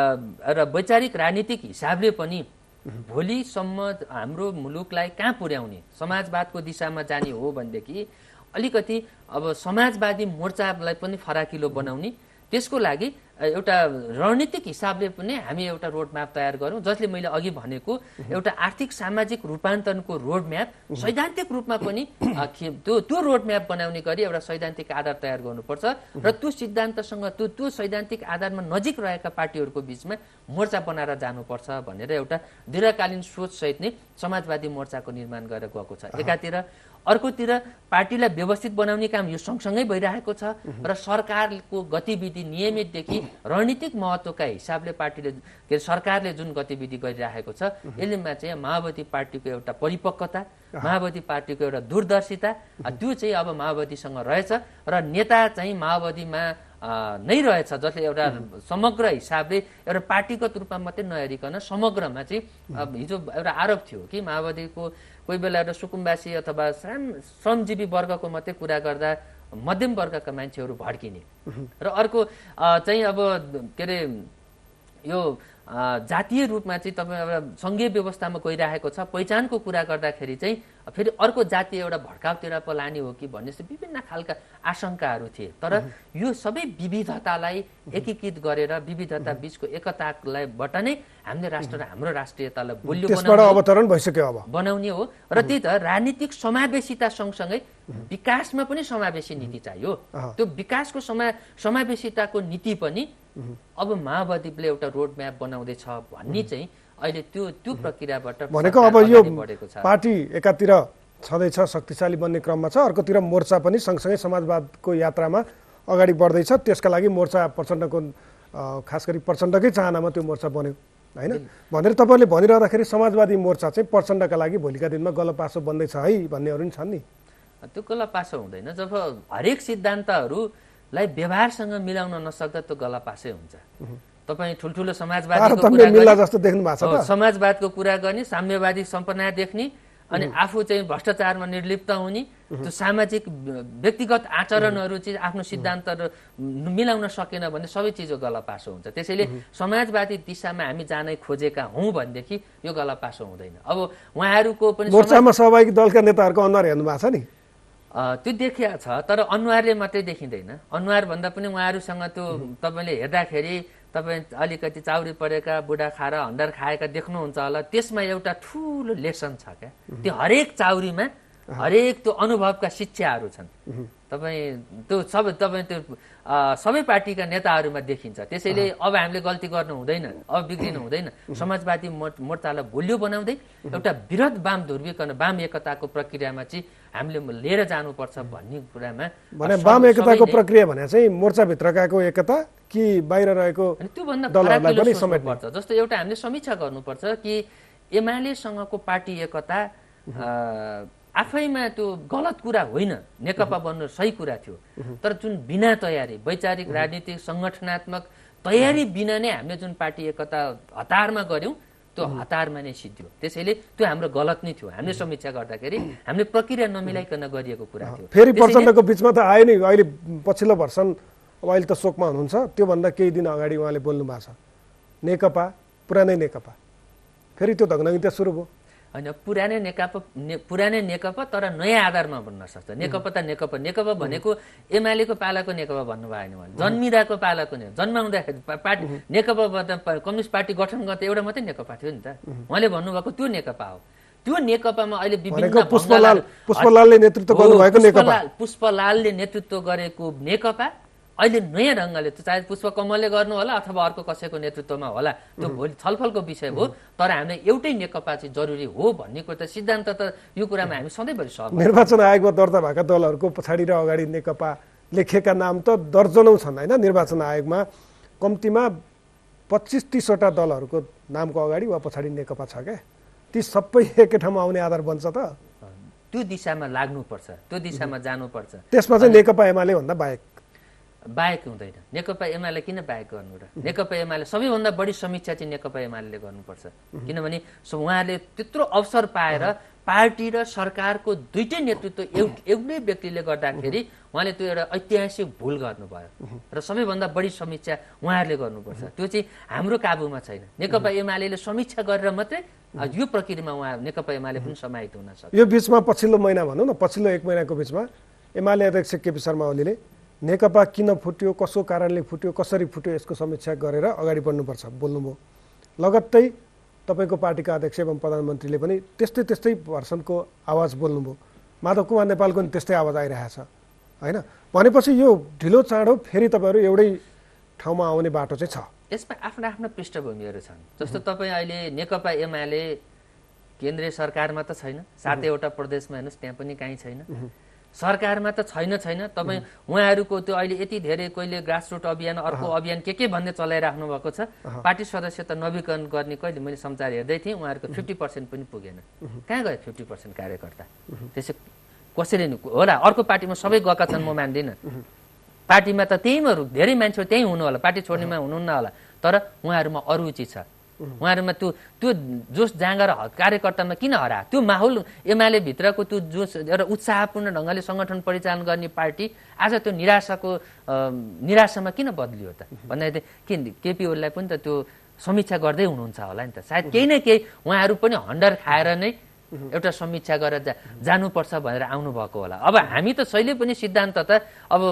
र वैचारिक राजनीतिक हिसाबले पनि भोलिसम्म हाम्रो मुलुकलाई कहाँ पुर्याउने, समाजवादको दिशामा जाने हो भनेदेखि अलिकति अब समाजवादी मोर्चालाई पनि फराकिलो बनाउने, त्यसको लागि एउटा रणनीतिक हिसाबले पनि हामी एउटा रोडम्याप तयार गरौँ, जसले मैले अघि भनेको एउटा आर्थिक सामाजिक रूपान्तरणको रोडम्याप सैद्धान्तिक रूपमा पनि त्यो त्यो रोडम्याप बनाउने गरी एउटा सैद्धान्तिक आधार तयार गर्नुपर्छ र त्यो सिद्धान्तसँग त्यो त्यो सैद्धान्तिक आधारमा नजिक रहेका पार्टीहरूको बिचमा मोर्चा बनाएर जानुपर्छ भनेर एउटा दीर्घकालीन सोचसहित नै समाजवादी मोर्चाको निर्माण गरेर गएको छ एकातिर। अर्कोतिर पार्टीलाई व्यवस्थित बनाउने काम यो सँगसँगै भइरहेको छ र सरकारको गतिविधि नियमितदेखि रणनीतिक महत्त्वका हिसाबले पार्टीले के सरकारले जुन गतिविधि गरिरहेको छ यसलेमा चाहिँ माओवादी पार्टीको एउटा परिपक्वता, माओवादी पार्टीको एउटा दूरदर्शिता त्यो चाहिँ अब माओवादीसँग रहेछ र नेता चाहिँ माओवादीमा नै रहेछ, जसले एउटा समग्र हिसाबले एउटा पार्टीगत रूपमा मात्रै नहेरिकन समग्रमा चाहिँ हिजो एउटा आरोप थियो कि माओवादीको कोही बेला एउटा सुकुम्बासी अथवा श्रमजीवी वर्गको मात्रै कुरा गर्दा मध्यम वर्गका मान्छेहरू भड्किने र अर्को चाहिँ अब के अरे यो जातीय रूपमा चाहिँ तपाईँ एउटा सङ्घीय व्यवस्थामा गइरहेको छ, पहिचानको कुरा गर्दाखेरि चाहिँ फेरि अर्को जातीय एउटा भड्काउतिर पो लाने हो कि भन्ने विभिन्न खालका आशंकाहरू थिए। तर यो सबै विविधतालाई एकीकृत गरेर विविधता बिचको एकतालाई बाट नै हामीले राष्ट्र र हाम्रो राष्ट्रियतालाई बलियो अवतरण भइसक्यो अब बनाउने हो र त्यही त राजनीतिक समावेशिता सँगसँगै विकासमा पनि समावेशी नीति चाहियो। त्यो विकासको समा समावेशिताको नीति पनि अब माओवादीले एउटा रोडम्याप बनाउँदैछ भन्ने चाहिँ अहिले त्यो त्यो प्रक्रियाबाट भनेको अब यो पार्टी एकातिर छँदैछ शक्तिशाली बन्ने क्रममा छ, अर्कोतिर मोर्चा पनि सँगसँगै समाजवादको यात्रामा अगाडि बढ्दैछ। त्यसका लागि मोर्चा प्रचण्डको खास गरी प्रचण्डकै चाहनामा त्यो मोर्चा बन्यो होइन भनेर तपाईँले भनिरहँदाखेरि समाजवादी मोर्चा चाहिँ प्रचण्डका लागि भोलिका दिनमा गलपासो बन्दैछ है भन्नेहरू नि छन् नि। त्यो गलपासो हुँदैन, जब हरेक सिद्धान्तहरूलाई व्यवहारसँग मिलाउन नसक्दा त्यो गलपासै हुन्छ। तपाईँ ठुल्ठुलो समाजवादीको कुरा जस्तो देख्नु भएको छ, समाजवादको कुरा गर्ने, साम्यवादी सम्पना देख्ने अनि आफू चाहिँ भ्रष्टाचारमा निर्लिप्त हुने, त्यो सामाजिक व्यक्तिगत आचरणहरू चाहिँ आफ्नो सिद्धान्त मिलाउन सकेन भने सबै चिज गलपासो हुन्छ। त्यसैले समाजवादी दिशामा हामी जानै खोजेका हौँ भनेदेखि यो गलपासो हुँदैन। अब उहाँहरूको पनि मोर्चामा सहभागी दलका नेताहरूको अनुहार हेर्नु भएको छ नि, त्यो देखिया छ, तर अनुहारले मात्रै देखिँदैन। अनुहार भन्दा पनि उहाँहरूसँग त्यो तपाईँले हेर्दाखेरि तपाईँ अलिकति चाउरी परेका बुढा खाएर हन्डर खाएका देख्नुहुन्छ होला, त्यसमा एउटा ठुलो लेसन छ क्या। त्यो हरेक चाउरीमा हरेक त्यो अनुभवका शिक्षाहरू छन्। तपाईँ त्यो सबै तपाईँ त्यो सबै पार्टीका नेताहरूमा देखिन्छ। त्यसैले अब हामीले गल्ती गर्नु हुँदैन, अब बिग्रिनु हुँदैन। समाजवादी मोर्चालाई बलियो बनाउँदै एउटा वृहत वाम ध्रुवीकरण वाम एकताको प्रक्रियामा चाहिँ हामीले लिएर जानुपर्छ भन्ने कुरामा भने वाम एकताको प्रक्रिया भने चाहिँ मोर्चाभित्रकाको एकता कि बाहिर रहेको त्योभन्दा फरक सोच्नुपर्छ। जस्तो एउटा हामीले समीक्षा गर्नुपर्छ कि एमालेसँगको पार्टी एकता आफैमा त्यो गलत कुरा होइन, नेकपा बन्नु सही कुरा थियो। तर जुन बिना तयारी, वैचारिक राजनीतिक सङ्गठनात्मक तयारी बिना नै हामीले जुन पार्टी एकता हतारमा गऱ्यौँ त्यो हतारमा नै सिद्धियो। त्यसैले त्यो हाम्रो गलत नै थियो। हामीले समीक्षा गर्दाखेरि हामीले प्रक्रिया नमिलाइकन गरिएको कुरा थियो। फेरि प्रचण्डको बिचमा त आयो नि, अहिले पछिल्लो भर्सन, अब अहिले त शोकमा हुनुहुन्छ, त्योभन्दा केही दिन अगाडि उहाँले बोल्नु भएको छ नेकपा पुरानै नेकपा, फेरि त्यो धगधगिता सुरु भयो। होइन, पुरानै नेकपा ने, पुरानै नेकपा तर नयाँ आधारमा बन्न सक्छ। नेकपा त नेकपा नेकपा भनेको एमालेको पालाको नेकपा भन्नुभयो होइन, उहाँले जन्मिँदाको पालाको ने जन्माउँदाखेरि पार्टी नेकपा कम्युनिस्ट पार्टी गठन गर्दा एउटा मात्रै नेकपा थियो नि त। उहाँले भन्नुभएको त्यो नेकपा हो। त्यो नेकपामा अहिले विभिन्न पुष्पलाल पुष्पलालले नेतृत्व गर्नुभएको नेकपा, पुष्पलालले नेतृत्व गरेको नेकपा अहिले नयाँ ढङ्गले, चाहे पुष्पकमलले गर्नु होला अथवा अर्को कसैको नेतृत्वमा होला, त्यो भोलि छलफलको विषय हो। तर हामीले एउटै नेकपा चाहिँ जरुरी हो भन्ने कुरा त सिद्धान्त त यो कुरामा हामी सधैँभरि सहमत। निर्वाचन आयोगमा दर्ता भएका दलहरूको पछाडि र अगाडि नेकपा लेखिएका नाम त दर्जनौँ छन् होइन। निर्वाचन आयोगमा कम्तीमा पच्चिस तिसवटा दलहरूको नामको अगाडि वा पछाडि नेकपा छ क्या। ती सबै एकै ठाउँमा आउने आधार बन्छ त। त्यो दिशामा लाग्नुपर्छ, त्यो दिशामा जानुपर्छ। त्यसमा चाहिँ नेकपा एमाले भन्दा बाहेक बाहेक हुँदैन। नेकपा एमाले किन बाहेक गर्नु र? नेकपा एमाले सबैभन्दा बढी समीक्षा चाहिँ नेकपा एमाले गर्नुपर्छ। किनभने उहाँले त्यत्रो अवसर पाएर पार्टी र सरकारको दुइटै नेतृत्व एउटै व्यक्तिले गर्दाखेरि उहाँले त्यो एउटा ऐतिहासिक भुल गर्नुभयो र सबैभन्दा बढी समीक्षा उहाँहरूले गर्नुपर्छ। त्यो चाहिँ हाम्रो काबुमा छैन। नेकपा एमाले समीक्षा गरेर मात्रै यो प्रक्रियामा उहाँ नेकपा एमाले पनि समाहित हुन सक्छ। यो बिचमा पछिल्लो महिना भनौँ न, पछिल्लो एक महिनाको बिचमा एमाले अध्यक्ष केपी शर्मा ओलीले नेकपा किन फुट्यो, कसो कारणले फुट्यो, कसरी फुट्यो यसको समीक्षा गरेर अगाडि बढ्नुपर्छ बोल्नुभयो। लगत्तै तपाईँको पार्टीका अध्यक्ष एवं प्रधानमन्त्रीले पनि त्यस्तै त्यस्तै भर्सनको आवाज बोल्नुभयो। माधव कुमार नेपालको पनि त्यस्तै आवाज आइरहेछ होइन। भनेपछि यो ढिलो चाँडो फेरि तपाईँहरू एउटै ठाउँमा आउने बाटो चाहिँ छ। यसमा आफ्ना आफ्ना पृष्ठभूमिहरू छन्। जस्तो तपाईँ अहिले नेकपा एमाले केन्द्रीय सरकारमा त छैन, सातैवटा प्रदेशमा हेर्नुहोस् त्यहाँ पनि काहीँ छैन। सरकारमा त छैन छैन तपाईँ उहाँहरूको त्यो अहिले यति धेरै कहिले ग्रासरुट अभियान अर्को अभियान के के भन्ने चलाइराख्नु भएको छ। पार्टी सदस्यता नवीकरण गर्ने कहिले मैले समाचार हेर्दै थिएँ, उहाँहरूको फिफ्टी पर्सेन्ट पनि पुगेन। कहाँ गयो फिफ्टी पर्सेन्ट कार्यकर्ता? त्यसै कसरी होला? अर्को पार्टीमा सबै गएका छन् म मान्दिनँ। पार्टीमा त त्यहीँहरू धेरै मान्छेहरू त्यहीँ हुनु होला, पार्टी छोड्नेमा हुनुहुन्न होला, तर उहाँहरूमा अरुचि छ। उहाँहरूमा त्यो त्यो जोस जाँगर कार्यकर्तामा किन हरा? त्यो माहौल एमाले भित्रको त्यो जोस एउटा उत्साहपूर्ण ढङ्गले सङ्गठन परिचालन गर्ने पार्टी आज त्यो निराशाको निराशामा किन बदलियो त भन्दाखेरि के केपी ओलीलाई पनि त त्यो समीक्षा गर्दै हुनुहुन्छ होला नि त। सायद केही न केही उहाँहरू पनि हन्डर खाएर नै एउटा समीक्षा गरेर जा जानुपर्छ भनेर आउनुभएको होला। अब हामी त जहिले पनि सिद्धान्त त अब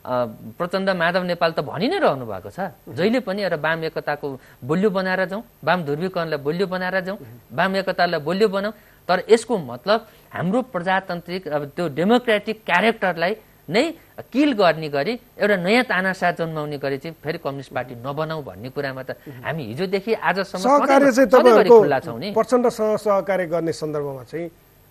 प्रचण्ड माधव नेपाल त भनि नै रहनु भएको छ, जहिले पनि एउटा वाम एकताको बलियो बनाएर जाउँ, वाम ध्रुवीकरणलाई बलियो बनाएर जाउँ, वाम एकतालाई बलियो बनाऊ। तर यसको मतलब हाम्रो प्रजातान्त्रिक अब त्यो डेमोक्रेटिक क्यारेक्टरलाई नै किल गर्ने गरी एउटा नयाँ तानासा जन्माउने गरी चाहिँ फेरि कम्युनिस्ट पार्टी नबनाऊ भन्ने कुरामा त हामी हिजोदेखि आजसम्म सहकार्य चाहिँ तपाईँहरूको खुल्ला छौँ नि। प्रचण्डसँग सहकार्य गर्ने सन्दर्भमा चाहिँ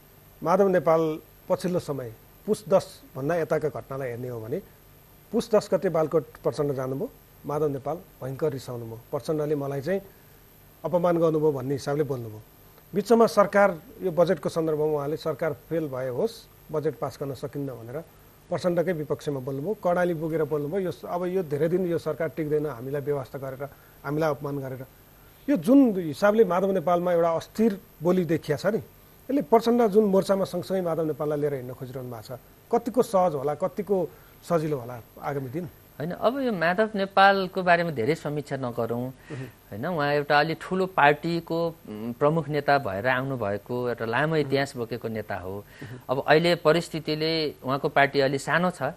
माधव नेपाल पछिल्लो समय पुस दस भन्दा यताका घटनालाई हेर्ने हो भने पुस दस गते बालकोट प्रचण्ड जानुभयो, माधव नेपाल भयङ्कर रिसाउनु भयो, प्रचण्डले मलाई चाहिँ अपमान गर्नुभयो भन्ने हिसाबले बोल्नुभयो। बिचमा सरकार यो बजेटको सन्दर्भमा उहाँले सरकार फेल भए होस्, बजेट पास गर्न सकिन्न भनेर प्रचण्डकै विपक्षमा बोल्नुभयो, कडाली बोकेर बोल्नुभयो। यो अब यो धेरै दिन यो सरकार टिक्दैन, हामीलाई व्यवस्था गरेर हामीलाई अपमान गरेर यो जुन हिसाबले माधव नेपालमा एउटा अस्थिर बोली देखिया छ नि, यसले प्रचण्ड जुन मोर्चामा सँगसँगै माधव नेपाललाई लिएर हिँड्न खोजिरहनु भएको छ, कतिको सहज होला, कतिको सजिलो होला आगामी दिन? होइन, अब यो माधव नेपालको बारेमा धेरै समीक्षा नगरौँ होइन। उहाँ एउटा अलि ठुलो पार्टीको प्रमुख नेता भएर आउनुभएको एउटा लामो इतिहास बोकेको नेता हो। अब अहिले परिस्थितिले उहाँको पार्टी अलि सानो छ,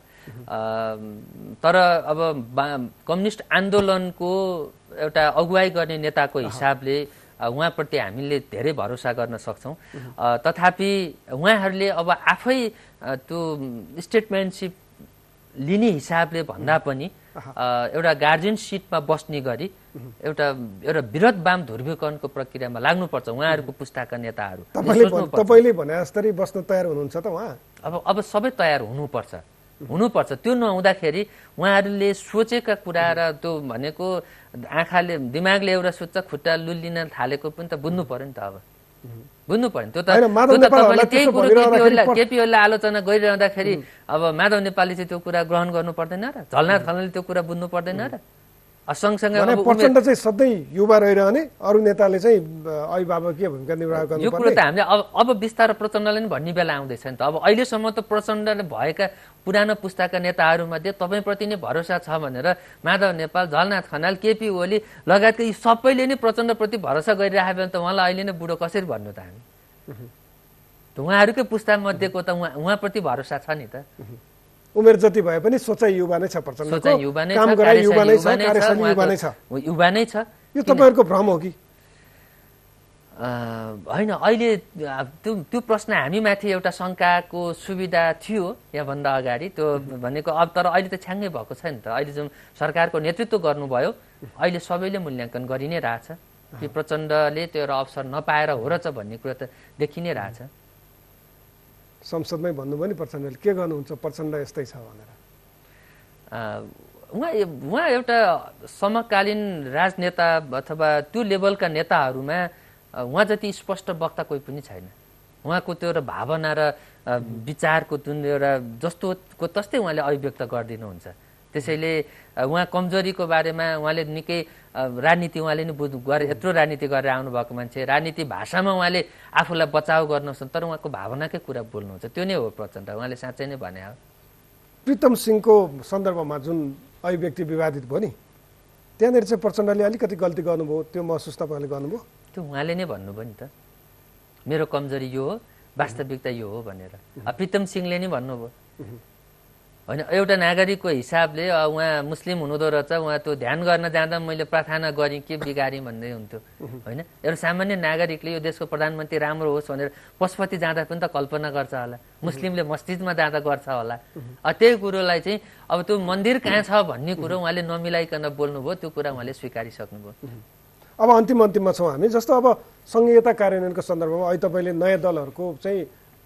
तर अब कम्युनिस्ट आन्दोलनको एउटा अगुवाई गर्ने नेताको हिसाबले उहाँप्रति हामीले धेरै भरोसा गर्न सक्छौँ। तथापि उहाँहरूले अब आफै त्यो स्टेटमेन्टसिप लिने हिसाबले भन्दा पनि एउटा गार्जियन सिटमा बस्ने गरी एउटा एउटा विरोध वाम ध्रुवीकरणको प्रक्रियामा लाग्नुपर्छ उहाँहरूको पुस्ताका नेताहरू। तपाईँले भने जस्तै बस्न तयार हुनुहुन्छ त उहाँ? अब अब सबै तयार हुनुपर्छ हुनुपर्छ त्यो नहुँदाखेरि उहाँहरूले सोचेका कुरा र त्यो भनेको आँखाले दिमागले एउटा सोच्छ, खुट्टा लुल्लिन थालेको पनि त बुझ्नु पर्यो नि त। अब बुझ्नु पर्यो त्यो त होइन, माधव त्यो त नेपालहरूलाई तपाईँले त्यही त्यसो कुरो भनिरहँदाखेरि केपी ओलीलाई पर- केपी ओलीलाई आलोचना गरिरहँदाखेरि अब माधव नेपालले चाहिँ त्यो कुरा ग्रहण गर्नु पर्दैन र झलनाथ खनालले त्यो कुरा बुझ्नु पर्दैन र अ, सँगसँगै भने अब उमेर- प्रचण्ड चाहिँ सधैँ युवा रहिरहने, अरू नेताले चाहिँ अभिभावकीय भूमिका निर्वाह यो कुरो गर्नुपर्ने। त हामीले अब अब बिस्तारै प्रचण्डले नि भन्ने बेला आउँदैछ नि त। अब अहिलेसम्म त प्रचण्डले भएका पुरानो पुस्ताका नेताहरूमध्ये तपाईँप्रति नै भरोसा छ भनेर माधव नेपाल, झलनाथ खनाल, केपी ओली लगायतका यी सबैले नै प्रचण्डप्रति भरोसा गरिराख्यो भने त उहाँलाई अहिले नै बुढो कसरी भन्नु त हामी? त उहाँहरूकै पुस्ता मध्येको त उहाँ उहाँप्रति भरोसा छ नि त। उमेर जति भए पनि सोचाइ युवा नै छ प्रचण्डको, सोचाइ युवा नै छ, काम गराइ युवा नै छ, कार्यशैली कार्यशैली युवा नै छ। उहाँको- युवा नै छ। यो तपाईँहरूको भ्रम हो कि? अ, होइन, अहिले अ, त्यो त्यो प्रश्न हामीमाथि एउटा शङ्काको सुविधा थियो यहाँभन्दा अगाडि, त्यो भनेको अब तर अहिले त छ्याङ्गै भएको छ नि त। अहिले जुन सरकारको नेतृत्व गर्नुभयो, अहिले सबैले मूल्याङ्कन गरि नै रहेछ कि प्रचण्डले त्यो एउटा अवसर नपाएर हो र छ भन्ने कुरा त देखि नै रहेछ। संसदमै भन्नुभयो नि प्रचण्डले, के गर्नुहुन्छ प्रचण्ड यस्तै छ भनेर। अ, उहाँ उहाँ एउटा समकालीन राजनेता अथवा त्यो लेभलका नेताहरूमा अ, उहाँ जति स्पष्ट वक्ता कोही पनि छैन। उहाँको त्यो एउटा भावना र अ, विचारको जुन एउटा जस्तोको तस्तै उहाँले अभिव्यक्त गरिदिनुहुन्छ। त्यसैले अ, उहाँ कमजोरीको बारेमा उहाँले निकै अ, राजनीति उहाँले नै बुझ्नु गरे, यत्रो राजनीति गरेर आउनुभएको मान्छे, राजनीति भाषामा उहाँले आफूलाई बचाउ गर्नुहुन्छ, तर उहाँको भावनाकै कुरा बोल्नुहुन्छ। त्यो नै हो प्रचण्ड, उहाँले साँच्चै नै भने हो। प्रीतम सिंहको सन्दर्भमा जुन अभिव्यक्ति विवादित भयो नि, त्यहाँनिर चाहिँ प्रचण्डले अलिकति गल्ती गर्नुभयो, त्यो महसुस तपाईँले गर्नुभयो? त्यो उहाँले नै भन्नुभयो नि त, मेरो कमजोरी यो हो, वास्तविकता यो हो भनेर। अब प्रीतम सिंहले नै भन्नुभयो होइन, एउटा नागरिकको हिसाबले अ, उहाँ मुस्लिम हुनुहुँदो रहेछ, उहाँ त्यो ध्यान गर्न जाँदा मैले प्रार्थना गरेँ के बिगारेँ भन्दै हुन्थ्यो होइन। एउटा सामान्य नागरिकले यो देशको प्रधानमन्त्री राम्रो होस् भनेर पशुपति जाँदा पनि त कल्पना गर्छ होला, मुस्लिमले मस्जिदमा जाँदा गर्छ होला। अब त्यही कुरोलाई चाहिँ अब त्यो मन्दिर कहाँ छ भन्ने कुरो उहाँले नमिलाइकन बोल्नुभयो, त्यो कुरा उहाँले स्वीकारिसक्नुभयो। अब अन्तिम अन्तिममा छौँ हामी। जस्तो अब सङ्घीयता कार्यान्वयनको सन्दर्भमा अहिले तपाईँले नयाँ दलहरूको चाहिँ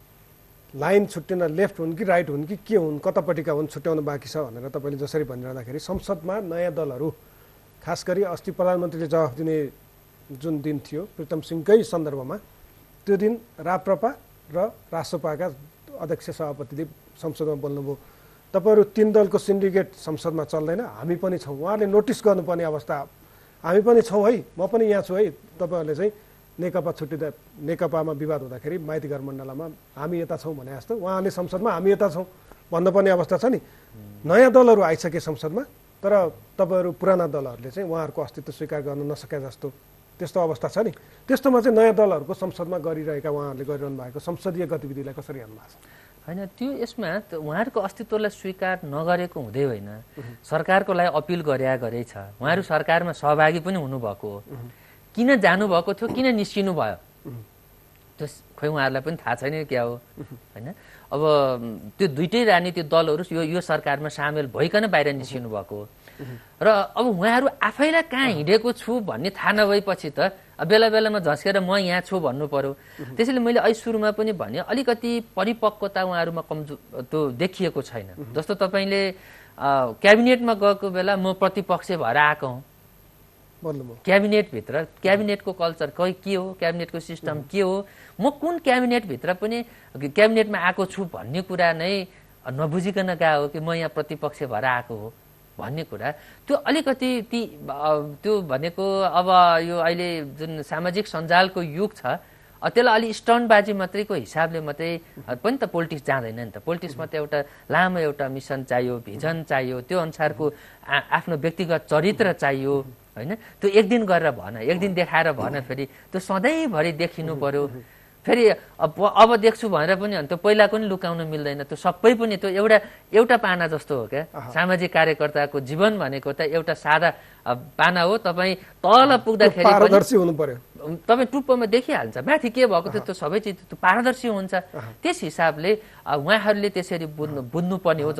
लाइन छुट्टिन, लेफ्ट हुन् कि राइट हुन् कि के हुन्, कतापट्टिका हुन् छुट्याउनु बाँकी छ भनेर तपाईँले जसरी भनिरहँदाखेरि संसदमा नयाँ दलहरू, खास गरी अस्ति प्रधानमन्त्रीले जवाफ दिने जुन दिन थियो प्रीतम सिंहकै सन्दर्भमा, त्यो दिन राप्रपा र रासोपाका अध्यक्ष सभापतिले संसदमा बोल्नुभयो, तपाईँहरू तिन दलको सिन्डिकेट संसदमा चल्दैन, हामी पनि छौँ। उहाँहरूले नोटिस गर्नुपर्ने अवस्था, हामी पनि छौँ है, म पनि यहाँ छु है, तपाईँहरूले चाहिँ नेकपा छुट्टिँदा नेकपामा विवाद हुँदाखेरि माइती घर मण्डलमा हामी यता छौँ भने जस्तो उहाँले संसदमा हामी यता छौँ भन्नुपर्ने अवस्था छ नि। नयाँ दलहरू आइसके संसदमा, तर तपाईँहरू पुराना दलहरूले चाहिँ उहाँहरूको अस्तित्व स्वीकार गर्न नसके जस्तो त्यस्तो अवस्था छ नि। त्यस्तोमा चाहिँ नयाँ दलहरूको संसदमा गरिरहेका उहाँहरूले गरिरहनु भएको संसदीय गतिविधिलाई कसरी हेर्नु भएको छ? होइन, त्यो यसमा उहाँहरूको अस्तित्वलाई स्वीकार नगरेको हुँदै होइन, सरकारको लागि अपिल गरे गरे छ, उहाँहरू सरकारमा सहभागी पनि हुनुभएको हो, किन जानुभएको थियो, किन निस्किनु भयो त्यो खोइ उहाँहरूलाई पनि थाहा छैन क्या हो होइन। अब त्यो दुइटै राजनीतिक दलहरू यो यो सरकारमा सामेल भइकन बाहिर निस्किनु भएको हो र अब उहाँहरू आफैलाई कहाँ हिँडेको छु भन्ने थाहा नभएपछि त बेला बेलामा झस्केर म यहाँ छु भन्नु पर्यो। त्यसैले मैले अहिले सुरुमा पनि भने अलिकति परिपक्वता उहाँहरूमा कमजोर त्यो देखिएको छैन। जस्तो तपाईँले क्याबिनेटमा गएको बेला म प्रतिपक्ष भएर आएको हुँ, क्याबिनेटभित्र क्याबिनेटको कल्चर कै के हो, क्याबिनेटको सिस्टम के हो, म कुन क्याबिनेटभित्र पनि क्याबिनेटमा आएको छु भन्ने कुरा नै नबुझिकन गएको हो कि म यहाँ प्रतिपक्ष भएर आएको हो भन्ने कुरा, त्यो अलिकति ती त्यो भनेको अब यो अहिले जुन सामाजिक सञ्जालको युग छ त्यसलाई अलि स्टन्टबाजी मात्रैको हिसाबले मात्रै पनि त पोलिटिक्स जाँदैन नि त। पोलिटिक्समा त एउटा लामो एउटा मिसन चाहियो, भिजन चाहियो, त्यो अनुसारको आफ्नो व्यक्तिगत चरित्र चाहियो होइन। त्यो एक दिन गरेर भएन, एक दिन देखाएर भएन, फेरि त्यो सधैँभरि देखिनु पर्यो। फेरि अब अब देख्छु भनेर पनि अन्त पहिला पनि लुकाउन मिल्दैन, त्यो सबै पनि त्यो एउटा एउटा पाना जस्तो हो क्या। सामाजिक कार्यकर्ताको जीवन भनेको त एउटा सादा पाना हो, तपाईँ तल पुग्दाखेरि पारदर्शी हुनु पर्यो, तपाईँ टुप्पोमा देखिहाल्छ माथि के भएको थियो, त्यो सबै चिज त्यो पारदर्शी हुन्छ। त्यस हिसाबले उहाँहरूले त्यसरी बुझ्नु बुझ्नुपर्ने हो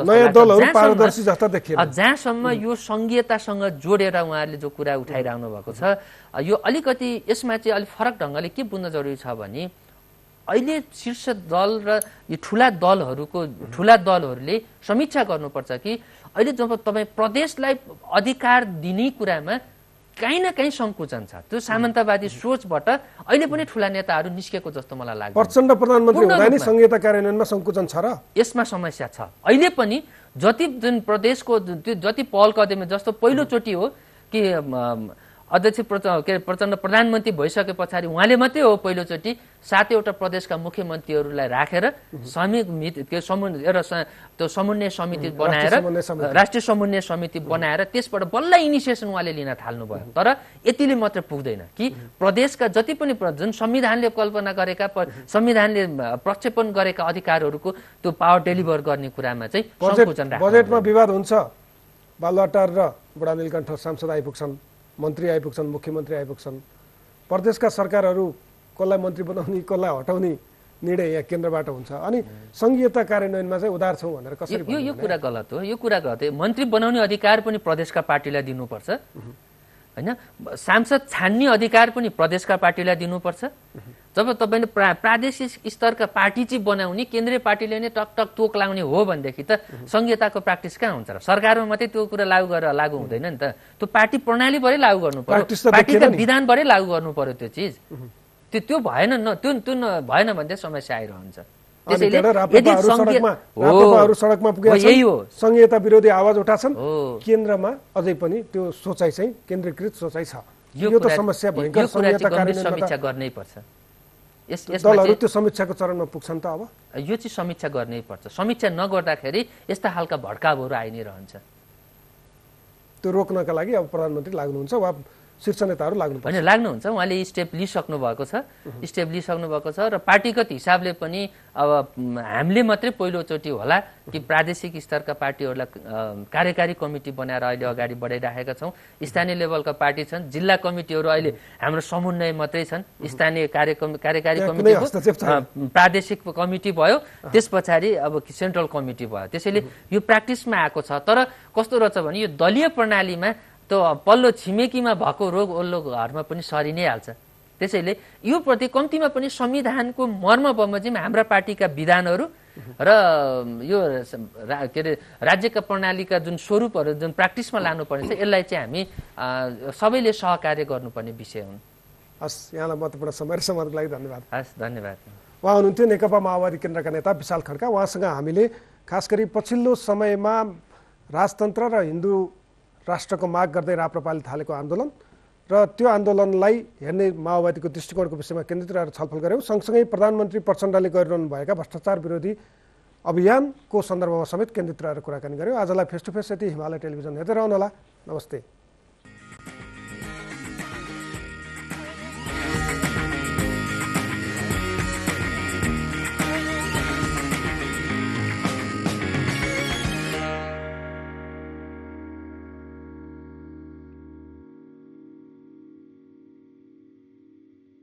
जस्तो जहाँसम्म यो सङ्घीयतासँग जोडेर उहाँहरूले जो कुरा उठाइरहनु भएको छ, यो अलिकति यसमा चाहिँ अलिक फरक ढङ्गले के बुझ्न जरुरी छ भने अहिले शीर्ष दल र यो ठुला दलहरूको ठुला दलहरूले समीक्षा गर्नुपर्छ कि अहिले जब तपाईँ प्रदेशलाई अधिकार दिने कुरामा कहीँ न कहीँ सङ्कुचन छ। त्यो सामन्तवादी सोचबाट अहिले पनि ठुला नेताहरू निस्केको जस्तो मलाई लाग्छ। प्रचण्ड प्रधानमन्त्री हुँदा नि संहिता कार्यान्वयनमा सङ्कुचन छ र यसमा समस्या छ। अहिले पनि जति जुन प्रदेशको त्यो जति पहल कदमी जस्तो पहिलोचोटि हो कि अध्यक्ष के प्रचण्ड प्रधानमन्त्री भइसके पछाडि उहाँले मात्रै हो पहिलोचोटि सातैवटा प्रदेशका मुख्यमन्त्रीहरूलाई राखेर समिति के समन्वय एउटा त्यो समन्वय समिति बनाएर राष्ट्रिय समन्वय समिति बनाएर त्यसबाट बल्ल इनिसिएसन उहाँले लिन थाल्नुभयो। तर यतिले मात्र पुग्दैन कि प्रदेशका जति पनि जुन संविधानले कल्पना गरेका संविधानले प्रक्षेपण गरेका अधिकारहरूको त्यो पावर डेलिभर गर्ने कुरामा चाहिँ सङ्कुचन राख्नु। बजेटमा विवाद हुन्छ, बालुवाटार र बुढा नीलकण्ठ सांसद आइपुग्छन्, मन्त्री आइपुग्छन्, मुख्यमन्त्री आइपुग्छन्, प्रदेशका सरकारहरू कसलाई मन्त्री बनाउने कसलाई हटाउने निर्णय यहाँ केन्द्रबाट हुन्छ। अनि संघीयता कार्यान्वयनमा चाहिँ उदार छौँ भनेर कसरी यो यो कुरा गलत हो। यो कुरा गलत हो। मन्त्री बनाउने अधिकार पनि प्रदेशका पार्टीलाई दिनुपर्छ होइन। सांसद छान्ने अधिकार पनि प्रदेशका पार्टीलाई दिनुपर्छ। जब तपाईँले प्रा प्रादेशिक स्तरका पार्टी चाहिँ बनाउने केन्द्रीय पार्टीले नै टक टक तोक लाउने हो भनेदेखि त संहिताको प्र्याक्टिस कहाँ हुन्छ र? सरकारमा मात्रै त्यो कुरा लागू गरेर लागू हुँदैन नि त। त्यो पार्टी प्रणालीबाटै लागू गर्नु पर्यो, पार्टीका विधानबाटै लागू गर्नु पर्यो त्यो चिज। त्यो त्यो भएन न, त्यो त्यो भएन भने चाहिँ समस्या आइरहन्छ। त्यसैले सडकमा पुगेका छन्, संहिता विरोधी आवाज उठाछन्, केन्द्रमा अझै पनि त्यो सोचाइ चाहिँ केन्द्रीकृत सोचाइ छ। यो त समस्या भयङ्कर संहिता कार्यान्वयनमा समीक्षा गर्नै पर्छ। दलहरू त्यो समीक्षाको चरणमा पुग्छन् त अब यो चाहिँ समीक्षा गर्नै पर्छ। समीक्षा नगर्दाखेरि यस्ता खालका भड्कावहरू आइ नै रहन्छ। त्यो रोक्नका लागि अब प्रधानमन्त्री लाग्नुहुन्छ वा शीर्ष नेताहरू लाग्नुपर्छ? होइन, लाग्नुहुन्छ। उहाँले स्टेप लिइसक्नु भएको छ, स्टेप लिइसक्नु भएको छ र पार्टीगत हिसाबले पनि अब हामीले मात्रै पहिलोचोटि होला कि प्रादेशिक स्तरका पार्टीहरूलाई कार्यकारी कमिटी बनाएर अहिले अगाडि बढाइराखेका छौँ। स्थानीय लेभलका पार्टी छन्, जिल्ला कमिटीहरू अहिले हाम्रो समन्वय मात्रै छन्। स्थानीय कार्यक्रम कार्यकारी कमिटी प्रादेशिक कमिटी भयो, त्यस पछाडि अब सेन्ट्रल कमिटी भयो। त्यसैले यो प्र्याक्टिसमा आएको छ। तर कस्तो रहेछ भने यो दलीय प्रणालीमा त्यो पल्लो छिमेकीमा भएको रोग ओल्लो घरमा पनि सरि नै हाल्छ। त्यसैले यो प्रति कम्तीमा पनि संविधानको मर्म बमोजिम हाम्रा पार्टीका विधानहरू र यो के अरे राज्यका प्रणालीका जुन स्वरूपहरू जुन प्र्याक्टिसमा लानुपर्ने छ यसलाई चाहिँ हामी सबैले सहकार्य गर्नुपर्ने विषय हुन्। हस्, यहाँलाई महत्त्वपूर्ण समय र समाजको लागि धन्यवाद। हस्, धन्यवाद। उहाँ हुनुहुन्थ्यो नेकपा माओवादी केन्द्रका नेता विशाल खड्का। उहाँसँग हामीले खास गरी पछिल्लो समयमा राजतन्त्र र हिन्दू राष्ट्रको माग गर्दै राप्रपाले थालेको आन्दोलन र त्यो आन्दोलनलाई हेर्ने माओवादीको दृष्टिकोणको विषयमा केन्द्रित रहेर छलफल गऱ्यौँ। सँगसँगै प्रधानमन्त्री प्रचण्डले गरिरहनु भएका भ्रष्टाचार विरोधी अभियानको सन्दर्भमा समेत केन्द्रित रहेर कुराकानी गऱ्यौँ। आजलाई फेस टु फेस यति। हिमालय टेलिभिजन हेर्दै रहनुहोला। नमस्ते।